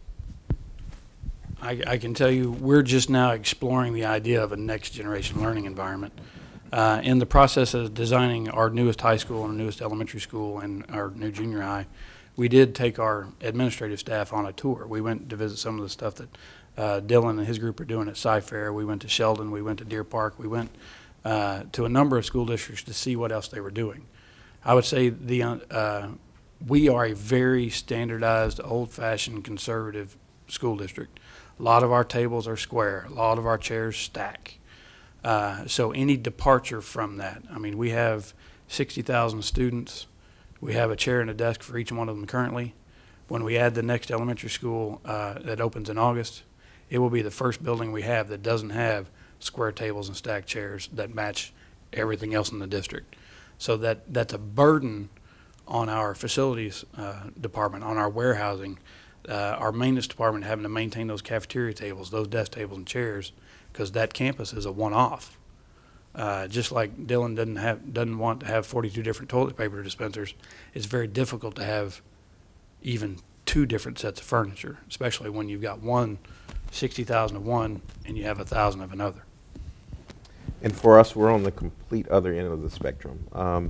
I can tell you, we're just now exploring the idea of a next generation learning environment. In the process of designing our newest high school and our newest elementary school and our new junior high, we did take our administrative staff on a tour. We went to visit some of the stuff that Dylan and his group are doing at Sci-Fair. We went to Sheldon, we went to Deer Park, we went to a number of school districts to see what else they were doing. I would say we are a very standardized, old-fashioned, conservative school district. A lot of our tables are square. A lot of our chairs stack. So any departure from that, I mean, we have 60,000 students. We have a chair and a desk for each one of them currently. When we add the next elementary school that opens in August, it will be the first building we have that doesn't have square tables and stacked chairs that match everything else in the district. So that's a burden on our facilities department, on our warehousing, our maintenance department having to maintain those cafeteria tables, those desk tables and chairs, because that campus is a one-off. Just like Dylan doesn't want to have 42 different toilet paper dispensers, it's very difficult to have even 2 different sets of furniture, especially when you've got 60,000 of one and you have 1,000 of another. And for us, we're on the complete other end of the spectrum.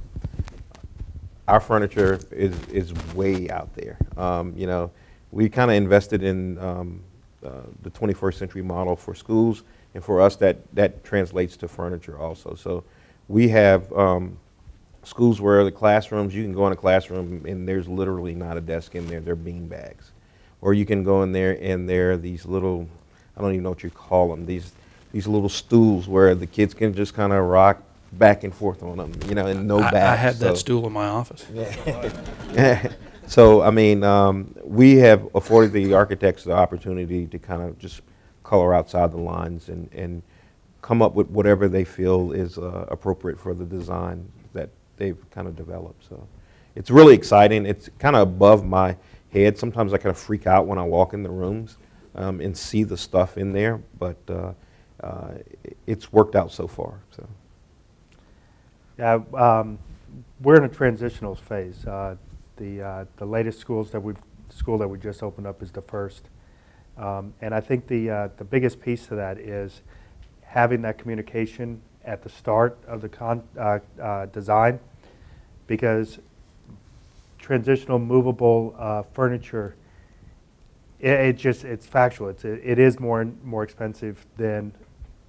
Our furniture is way out there. You know, we kind of invested in the 21st century model for schools, and for us that translates to furniture also. So we have schools where the classrooms, you can go in a classroom and there's literally not a desk in there, they're bean bags. Or you can go in there and there are these little, I don't even know what you call them, these little stools where the kids can just kind of rock back and forth on them, you know, and no bags. I have that stool in my office. Yeah. So, I mean, we have afforded the architects the opportunity to kind of just color outside the lines and come up with whatever they feel is appropriate for the design that they've kind of developed. So it's really exciting. It's kind of above my head. Sometimes I kind of freak out when I walk in the rooms and see the stuff in there, but it's worked out so far. So. Yeah, we're in a transitional phase. The latest school that we just opened up is the first, and I think the biggest piece to that is having that communication at the start of the design, because transitional movable furniture, it's factual. It is more expensive than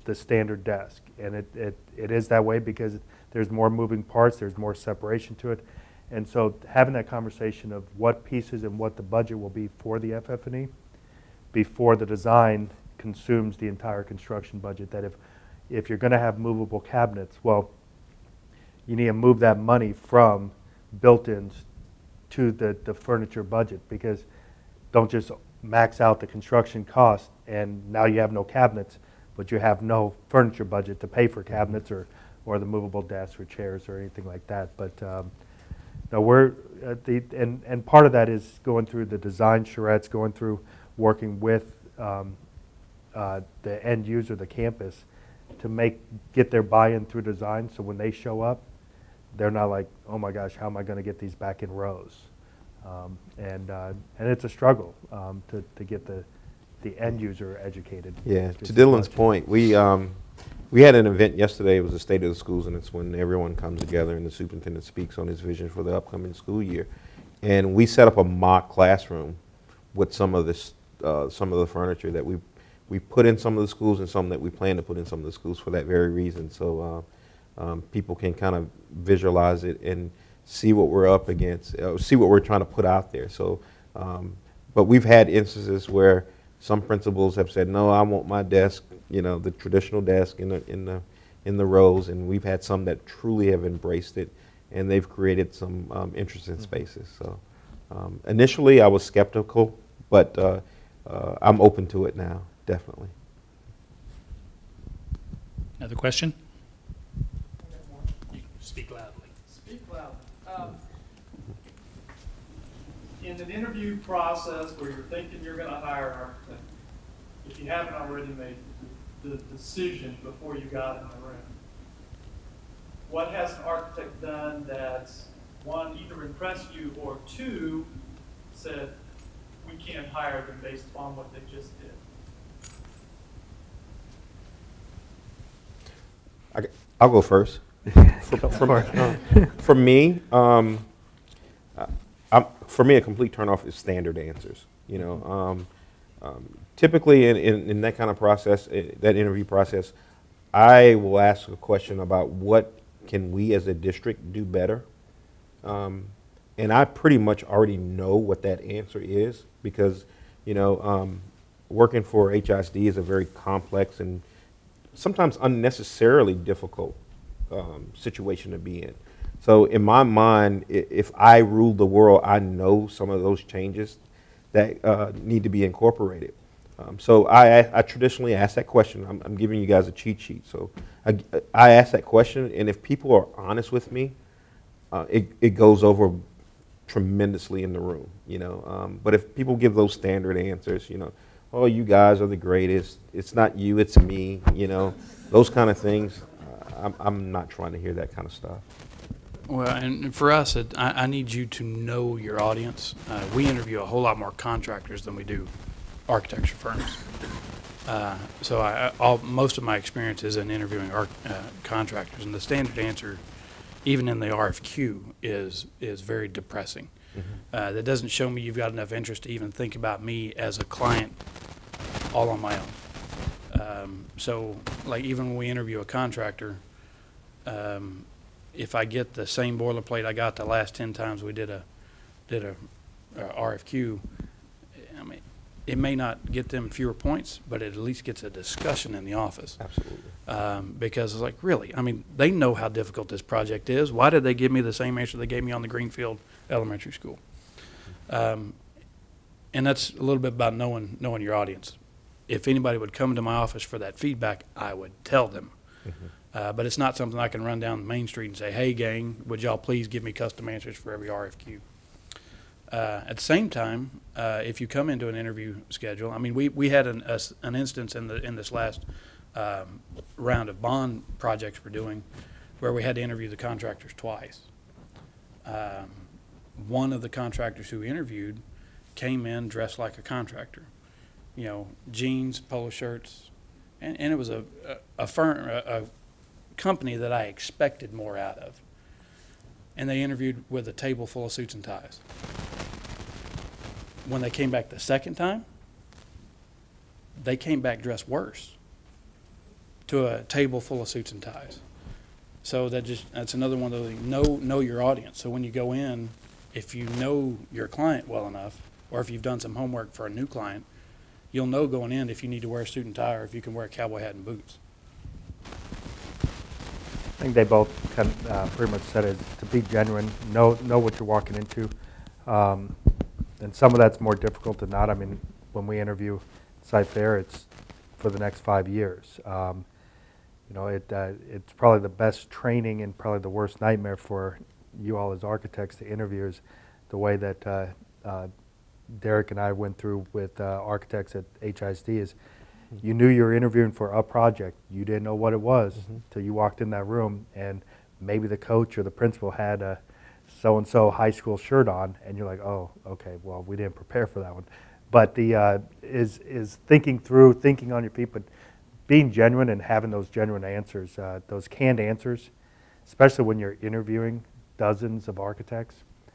the standard desk. And it is that way because there's more moving parts, there's more separation to it. And so having that conversation of what pieces and what the budget will be for the FF&E before the design consumes the entire construction budget, that if you're going to have movable cabinets, well, you need to move that money from built-ins to the furniture budget, because don't just max out the construction cost and now you have no cabinets, but you have no furniture budget to pay for cabinets or the movable desks or chairs or anything like that. But no, we're and part of that is going through the design charrettes, going through working with the end user, the campus, to get their buy-in through design, so when they show up, they're not like, oh my gosh, how am I going to get these back in rows? And it's a struggle to get the end user educated. Yeah, to Dylan's point, we had an event yesterday. It was the State of the Schools, and it's when everyone comes together and the superintendent speaks on his vision for the upcoming school year. And we set up a mock classroom with some of the furniture that we put in some of the schools and some that we plan to put in some of the schools for that very reason. So people can kind of visualize it and see what we're up against, see what we're trying to put out there. So, but we've had instances where some principals have said, no, I want my desk, the traditional desk in the rows, and we've had some that truly have embraced it, and they've created some interesting spaces. So initially I was skeptical, but I'm open to it now, definitely. Another question? You can speak loudly. Speak loudly. In an interview process where you're thinking you're going to hire an architect, if you haven't already made the decision before you got in the room, what has an architect done that's, one, either impressed you, or two, said, we can't hire them based upon what they just did? I'll go first. For me, for me, a complete turnoff is standard answers. Typically in that kind of process, that interview process, I will ask a question about what can we as a district do better. And I pretty much already know what that answer is, because, working for HISD is a very complex and sometimes unnecessarily difficult situation to be in. So in my mind, if I ruled the world, I know some of those changes that need to be incorporated. So I traditionally ask that question. I'm giving you guys a cheat sheet. So I ask that question, and if people are honest with me, it goes over tremendously in the room, But if people give those standard answers, oh, you guys are the greatest, it's not you, it's me, those kind of things, I'm not trying to hear that kind of stuff. Well, and for us, I need you to know your audience. We interview a whole lot more contractors than we do architecture firms. So most of my experience is in interviewing contractors, and the standard answer, even in the RFQ, is very depressing. Mm-hmm. That doesn't show me you've got enough interest to even think about me as a client all on my own. So like even when we interview a contractor, if I get the same boilerplate I got the last 10 times we did a RFQ, I mean, it may not get them fewer points, but it at least gets a discussion in the office. Absolutely. Because it's like, really, I mean, they know how difficult this project is. Why did they give me the same answer they gave me on the Greenfield Elementary School? And that's a little bit about knowing your audience. If anybody would come to my office for that feedback, I would tell them. Mm-hmm. But it's not something I can run down Main Street and say, hey, gang, would y'all please give me custom answers for every RFQ? At the same time, if you come into an interview schedule, I mean, we had an instance in this last round of bond projects we're doing where we had to interview the contractors twice. One of the contractors who interviewed came in dressed like a contractor, jeans, polo shirts, and it was a company that I expected more out of. And they interviewed with a table full of suits and ties. When they came back the second time, they came back dressed worse. to a table full of suits and ties. So that's another one of those, know your audience. So when you go in, if you know your client well enough, or if you've done some homework for a new client, you'll know going in if you need to wear a suit and tie or if you can wear a cowboy hat and boots. I think they both kind of pretty much said it, to be genuine, know what you're walking into. And some of that's more difficult than not. I mean, when we interview Site Fair, it's for the next 5 years. You know, it's probably the best training and probably the worst nightmare for you all as architects to interview is the way that Derek and I went through with architects at HISD is you knew you were interviewing for a project. You didn't know what it was till you walked in that room, and maybe the coach or the principal had a so-and-so high school shirt on, and you're like, oh, okay, well, we didn't prepare for that one. But the is thinking on your feet, but being genuine and having those genuine answers, those canned answers, especially when you're interviewing dozens of architects,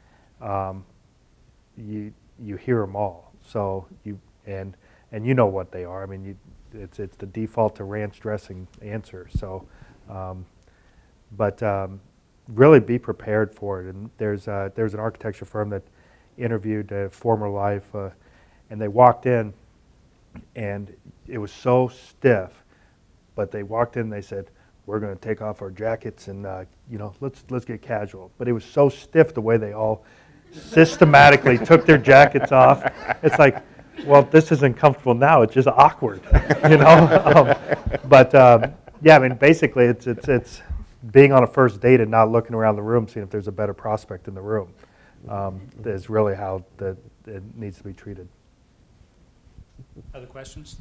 you hear them all. So and you know what they are. I mean, it's the default to ranch dressing answer. So, but really be prepared for it. And there's an architecture firm that interviewed a former life, and they walked in, and it was so stiff. But they walked in and they said, we're going to take off our jackets and you know, let's get casual. But it was so stiff the way they all systematically took their jackets off. It's like, well, this isn't comfortable now. It's just awkward, you know. Yeah, I mean, basically, it's being on a first date and not looking around the room, seeing if there's a better prospect in the room. Is really how it needs to be treated. Other questions?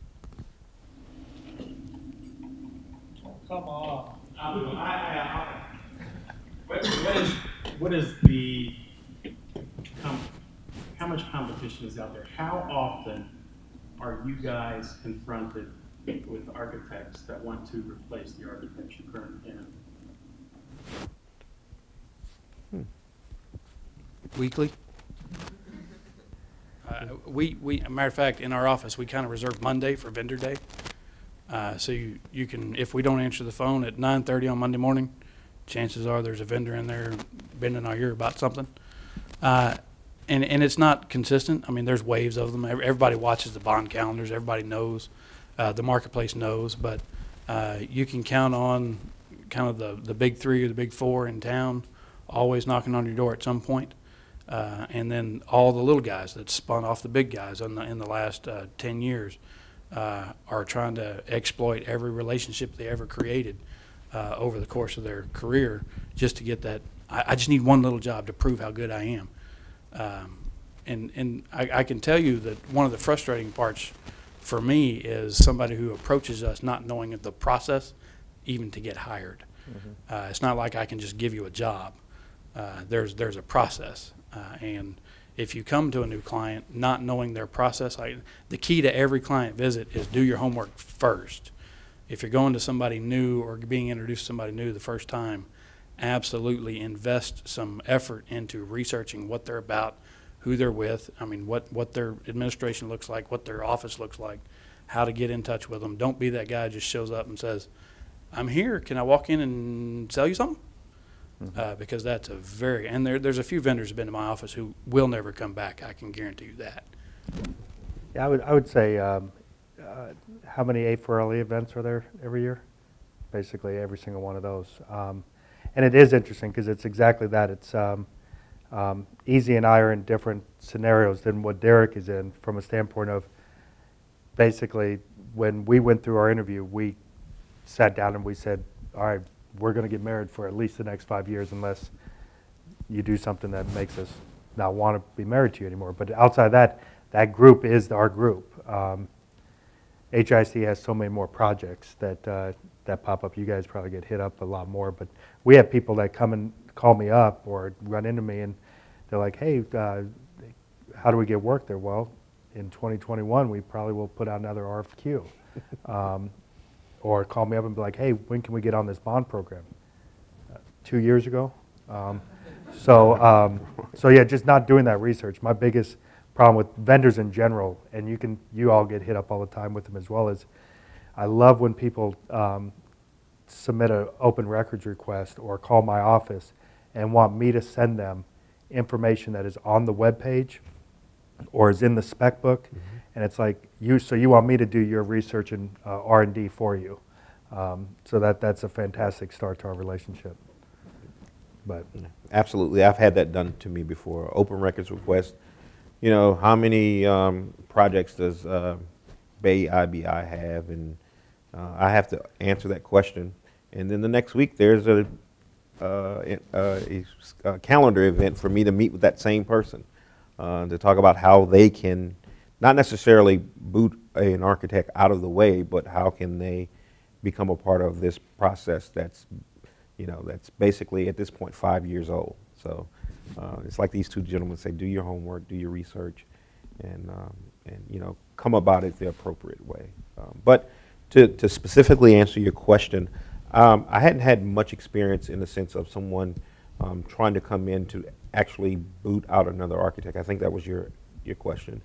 Come on. What is the, how much competition is out there? How often are you guys confronted with architects that want to replace the architects you currently have? Weekly. We, a matter of fact, in our office, we kind of reserve Monday for vendor day. So you can, if we don't answer the phone at 9:30 on Monday morning, chances are there's a vendor in there bending our ear about something. And it's not consistent. I mean, there's waves of them. Everybody watches the bond calendars. Everybody knows. The marketplace knows. But you can count on kind of the big three or the big four in town always knocking on your door at some point. And then all the little guys that spun off the big guys in the last 10 years are trying to exploit every relationship they ever created over the course of their career just to get that. I just need one little job to prove how good I am. And I can tell you that one of the frustrating parts for me is somebody who approaches us not knowing the process even to get hired. It's not like I can just give you a job. There's a process. And if you come to a new client not knowing their process, the key to every client visit is do your homework first. If you're going to somebody new or being introduced to somebody new the first time, absolutely invest some effort into researching what they're about, who they're with, I mean, what their administration looks like, what their office looks like, how to get in touch with them. Don't be that guy who just shows up and says, I'm here, can I walk in and sell you something? Because that's and there's a few vendors who have been to my office who will never come back. I can guarantee you that. Yeah, I would say, how many A4LE events are there every year? Basically every single one of those. And it is interesting because it's exactly that. It's Easy and I are in different scenarios than what Derek is in from a standpoint of basically when we went through our interview, we sat down and we said, all right, we're going to get married for at least the next 5 years unless you do something that makes us not want to be married to you anymore. But outside that, that group is our group. HIC has so many more projects that that pop up. You guys probably get hit up a lot more. But we have people that come and call me up or run into me and they're like, hey, how do we get work there? Well, in 2021, we probably will put out another RFQ. Or call me up and be like, hey, when can we get on this bond program? 2 years ago. So yeah, just not doing that research. My biggest problem with vendors in general, and you all get hit up all the time with them as well, is I love when people submit an open records request or call my office and want me to send them information that is on the web page or is in the spec book, and it's like, so you want me to do your research and R&D for you. So that's a fantastic start to our relationship. But Absolutely, I've had that done to me before. Open records request. You know, how many projects does Bay IBI have? And I have to answer that question. And then the next week, there's a calendar event for me to meet with that same person to talk about how they can not necessarily boot an architect out of the way, but how can they become a part of this process that's, you know, that's basically at this point 5 years old. So it's like these two gentlemen say, do your homework, do your research, and you know, come about it the appropriate way. But to specifically answer your question, I hadn't had much experience in the sense of someone trying to come in to actually boot out another architect. I think that was your question.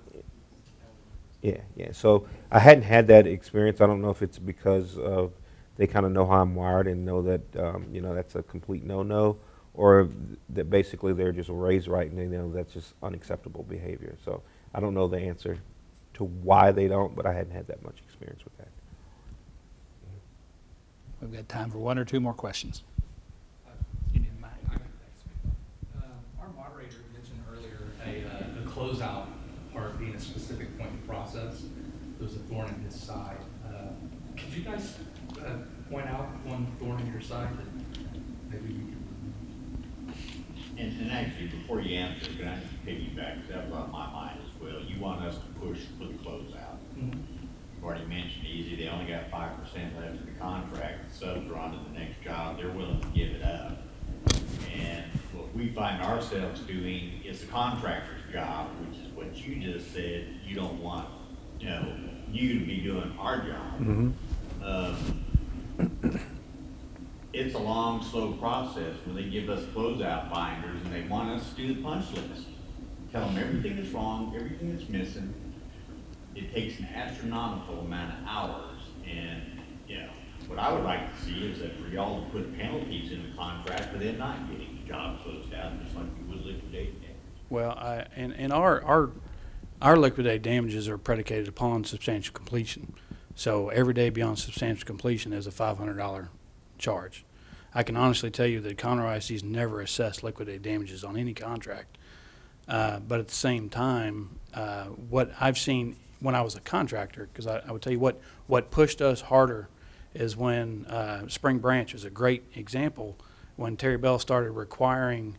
Yeah. So I hadn't had that experience. I don't know if it's because of they kind of know how I'm wired and know that you know, that's a complete no-no, or that basically they're just raised right and they know that's just unacceptable behavior. So I don't know the answer to why they don't, but I hadn't had that much experience with that. We've got time for one or two more questions. You need a mic. Our moderator mentioned earlier a closeout part being a specific point of process. There was a thorn in his side. Could you guys point out one thorn in your side that maybe you And actually, before you answer, can I just piggyback, because that was on my mind as well. You want us to push for the closeout. You've already mentioned easy, they only got 5% left in the contract. The subs are on to the next job, they're willing to give it up. And what we find ourselves doing is the contractor's job, which is what you just said, you don't want, you know, you to be doing our job. It's a long, slow process when they give us closeout binders and they want us to do the punch list. Tell them everything that's wrong, everything that's missing. It takes an astronomical amount of hours. And, you know, what I would like to see is that for y'all to put penalties in the contract for them not getting the job closed out, just like you would liquidate damage. Well, and our liquidated damages are predicated upon substantial completion. So every day beyond substantial completion is a $500 charge. I can honestly tell you that Conroe IC's never assessed liquidated damages on any contract. But at the same time, what I've seen when I was a contractor, because I would tell you what pushed us harder is when Spring Branch is a great example, when Terry Bell started requiring,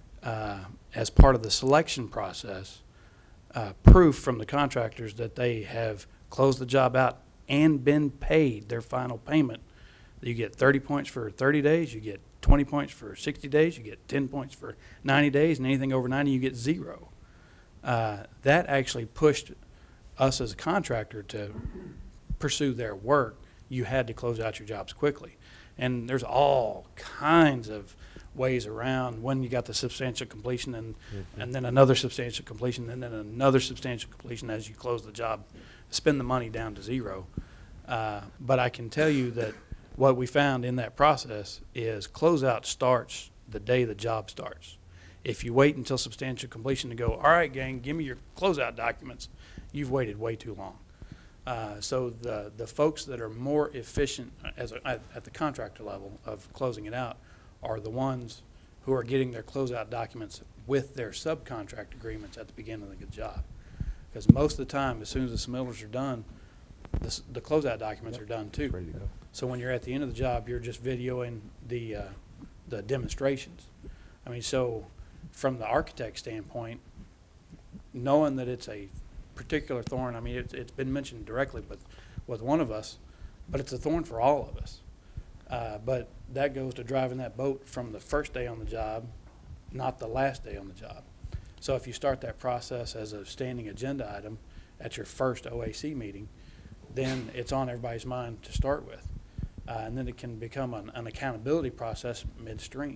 as part of the selection process, proof from the contractors that they have closed the job out and been paid their final payment. You get 30 points for 30 days, you get 20 points for 60 days, you get 10 points for 90 days, and anything over 90 you get 0. That actually pushed us as a contractor to pursue their work. You had to close out your jobs quickly. And there's all kinds of ways around when you got the substantial completion and then another substantial completion and then another substantial completion as you close the job, spend the money down to 0. But I can tell you that what we found in that process is closeout starts the day the job starts. If you wait until substantial completion to go, all right, gang, give me your closeout documents, you've waited way too long. So the folks that are more efficient at the contractor level of closing it out are the ones who are getting their closeout documents with their subcontract agreements at the beginning of the job. Because most of the time, as soon as the submittals are done, the closeout documents are done too. ready to go. So when you're at the end of the job, you're just videoing the demonstrations. I mean, so from the architect standpoint, knowing that it's a particular thorn, I mean, it's been mentioned directly with one of us, but it's a thorn for all of us. But that goes to driving that boat from the first day on the job, not the last day on the job. So if you start that process as a standing agenda item at your first OAC meeting, then it's on everybody's mind to start with. And then it can become an accountability process midstream.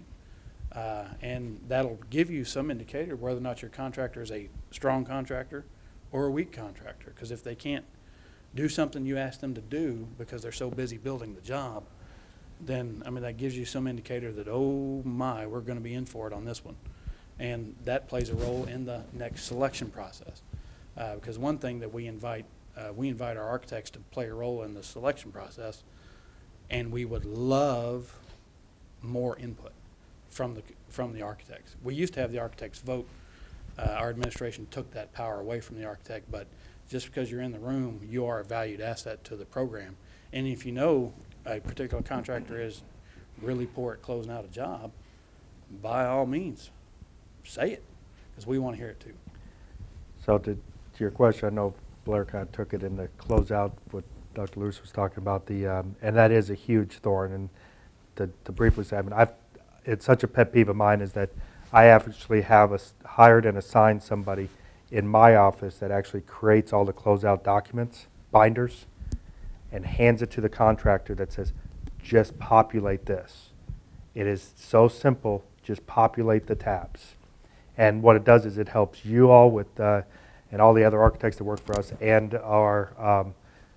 And that'll give you some indicator of whether or not your contractor is a strong contractor or a weak contractor. Because if they can't do something you ask them to do because they're so busy building the job, then, I mean, that gives you some indicator that, oh my, we're going to be in for it on this one. And that plays a role in the next selection process. Because one thing that we invite our architects to play a role in the selection process, and we would love more input from the architects. We used to have the architects vote. Our administration took that power away from the architect, but just because you're in the room, you are a valued asset to the program. And if you know a particular contractor is really poor at closing out a job, by all means, say it, because we want to hear it too. So to your question, I know Blair kind of took it in the closeout, what Dr. Lewis was talking about, and that is a huge thorn. And to briefly say, I mean, it's such a pet peeve of mine is that I actually have hired and assigned somebody in my office that actually creates all the closeout documents, binders, and hands it to the contractor that says, just populate this. It is so simple, just populate the tabs. And what it does is it helps you all with, and all the other architects that work for us, and our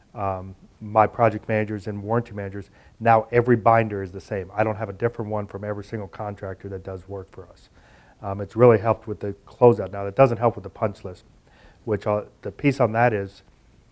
my project managers and warranty managers. Now every binder is the same. I don't have a different one from every single contractor that does work for us. It's really helped with the closeout. Now, it doesn't help with the punch list, which the piece on that is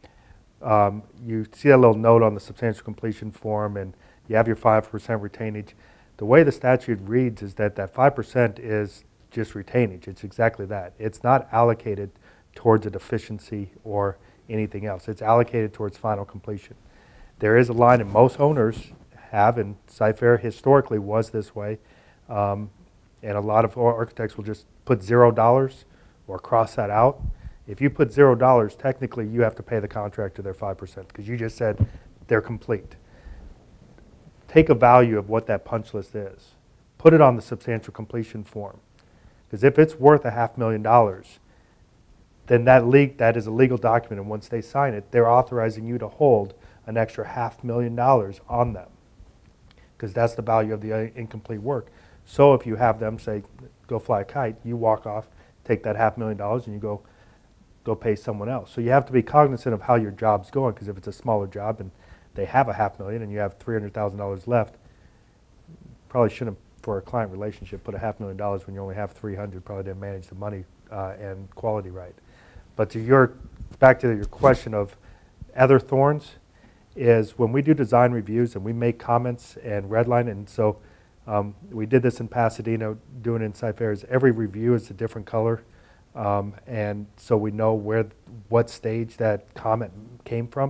you see a little note on the substantial completion form, and you have your 5% retainage. The way the statute reads is that 5% is just retainage. It's exactly that. It's not allocated towards a deficiency or anything else. It's allocated towards final completion. There is a line, and most owners have, and Cyfair historically was this way, and a lot of architects will just put $0 or cross that out. If you put $0, technically you have to pay the contractor their 5% because you just said they're complete. Take a value of what that punch list is. Put it on the substantial completion form. Because if it's worth $500,000, then that is a legal document, and once they sign it, they're authorizing you to hold an extra $500,000 on them because that's the value of the incomplete work. So if you have them say, go fly a kite, you walk off, take that $500,000 and you go pay someone else. So you have to be cognizant of how your job's going, because if it's a smaller job and they have $500,000 and you have $300,000 left, probably shouldn't, for a client relationship, put $500,000 when you only have $300,000. Probably didn't manage the money and quality right. But back to your question of other thorns, is when we do design reviews and we make comments and redline, and so we did this in Pasadena, doing it in Cyfair, is every review is a different color, and so we know what stage that comment came from.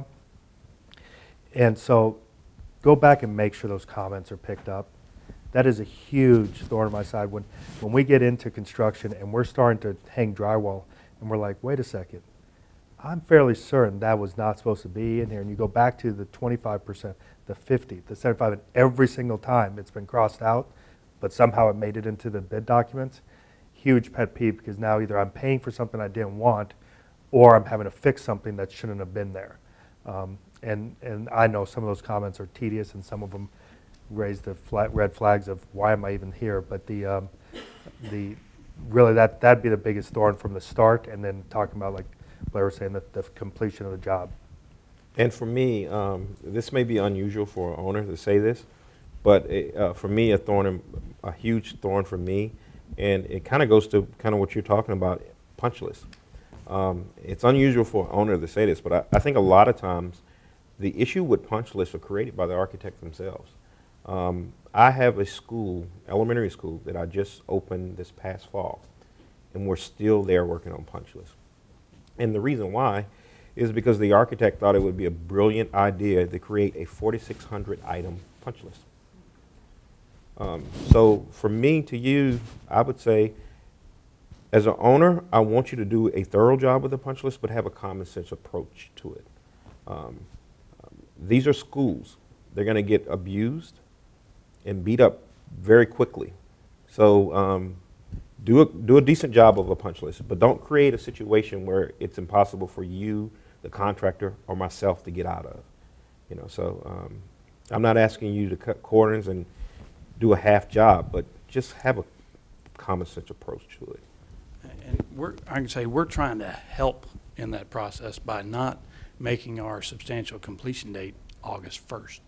And so go back and make sure those comments are picked up. That is a huge thorn in my side when we get into construction and we're starting to hang drywall and we're like, wait a second, I'm fairly certain that was not supposed to be in here. And you go back to the 25%, the 50, the 75, and every single time it's been crossed out, but somehow it made it into the bid documents. Huge pet peeve, because now either I'm paying for something I didn't want, or I'm having to fix something that shouldn't have been there. And I know some of those comments are tedious, and some of them raise the red flags of why am I even here. But really that'd be the biggest thorn from the start, and then talking about, like Blair was saying, the completion of the job. And for me, this may be unusual for an owner to say this, but for me, a huge thorn for me, and it kind of goes to kind of what you're talking about, punch list. It's unusual for an owner to say this, but I think a lot of times the issue with punch lists are created by the architects themselves. I have a school, elementary school, that I just opened this past fall, and we're still there working on punch lists. And the reason why is because the architect thought it would be a brilliant idea to create a 4,600 item punch list. So for me to you, I would say, as an owner, I want you to do a thorough job with the punch list, but have a common sense approach to it. These are schools. They're going to get abused and beat up very quickly. So do a decent job of a punch list, but don't create a situation where it's impossible for you, the contractor, or myself to get out of. So I'm not asking you to cut corners and do a half job, but just have a common sense approach to it. And I can say we're trying to help in that process by not making our substantial completion date August 1st.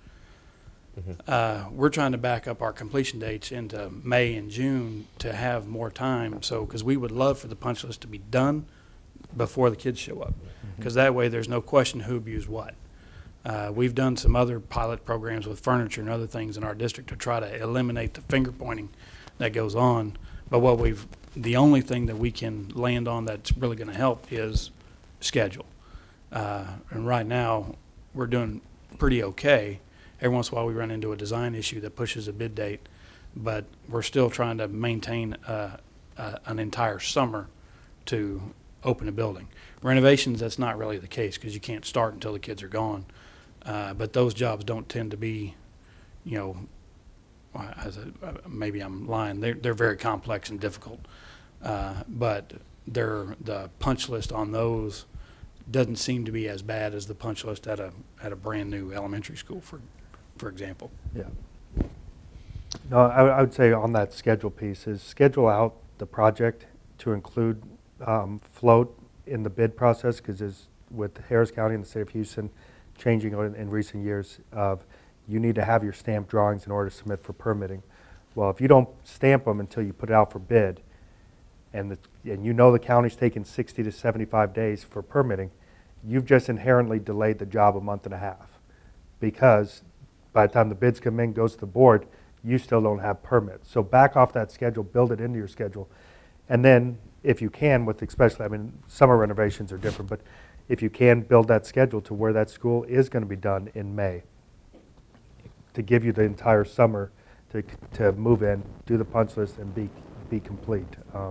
We're trying to back up our completion dates into May and June to have more time, so, because we would love for the punch list to be done before the kids show up, because that way there's no question who abused what. We've done some other pilot programs with furniture and other things in our district to try to eliminate the finger pointing that goes on, but the only thing that we can land on that's really going to help is schedule. And right now, we're doing pretty okay. Every once in a while, we run into a design issue that pushes a bid date, but we're still trying to maintain an entire summer to open a building. Renovations, that's not really the case because you can't start until the kids are gone. But those jobs don't tend to be, you know, maybe I'm lying. They're very complex and difficult, but the punch list on those doesn't seem to be as bad as the punch list at a brand new elementary school, for example. Yeah. No, I would say on that schedule piece is schedule out the project to include float in the bid process, because as with Harris County and the state of Houston changing in recent years, you need to have your stamped drawings in order to submit for permitting. Well, if you don't stamp them until you put it out for bid, and you know the county's taking 60 to 75 days for permitting, you've just inherently delayed the job a month and a half, because by the time the bids come in, goes to the board, you still don't have permits. So back off that schedule, build it into your schedule, and then if you can, with especially, I mean, summer renovations are different, but if you can build that schedule to where that school is going to be done in May, to give you the entire summer to move in, do the punch list, and be complete.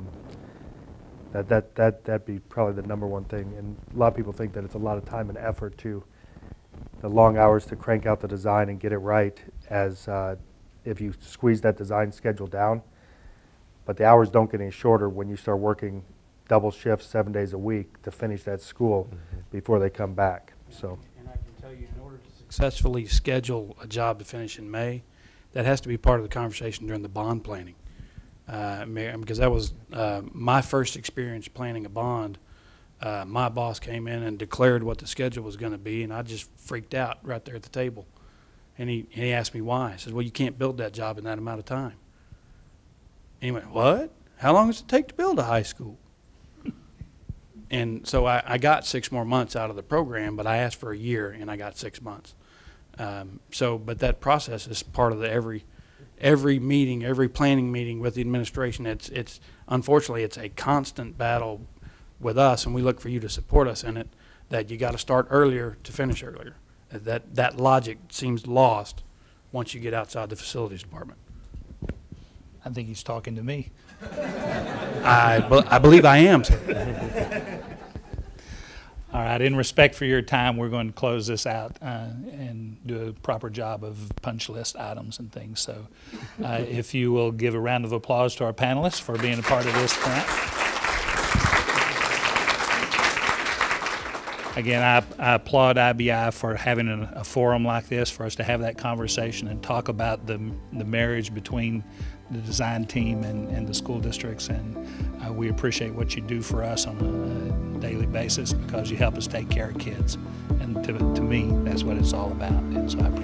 That'd be probably the number one thing. And a lot of people think that it's a lot of time and effort to the long hours to crank out the design and get it right, as if you squeeze that design schedule down. But the hours don't get any shorter when you start working double shifts 7 days a week to finish that school before they come back. So. And I can tell you, in order to successfully schedule a job to finish in May, that has to be part of the conversation during the bond planning. Because that was my first experience planning a bond. My boss came in and declared what the schedule was going to be, and I just freaked out right there at the table. And he asked me why. I said, well, you can't build that job in that amount of time. And he went, what? How long does it take to build a high school? And so I got 6 more months out of the program, but I asked for a year, and I got 6 months. But that process is part of every meeting, every planning meeting with the administration. It's unfortunately, it's a constant battle with us, and we look for you to support us in it, that you got to start earlier to finish earlier. That logic seems lost once you get outside the facilities department. I think he's talking to me. I believe I am, sir. All right, in respect for your time, we're going to close this out and do a proper job of punch list items and things. So if you will give a round of applause to our panelists for being a part of this tonight. Again, I applaud IBI for having a forum like this for us to have that conversation and talk about the marriage between the design team and the school districts, and we appreciate what you do for us on a daily basis, because you help us take care of kids, and to me, that's what it's all about, and so I appreciate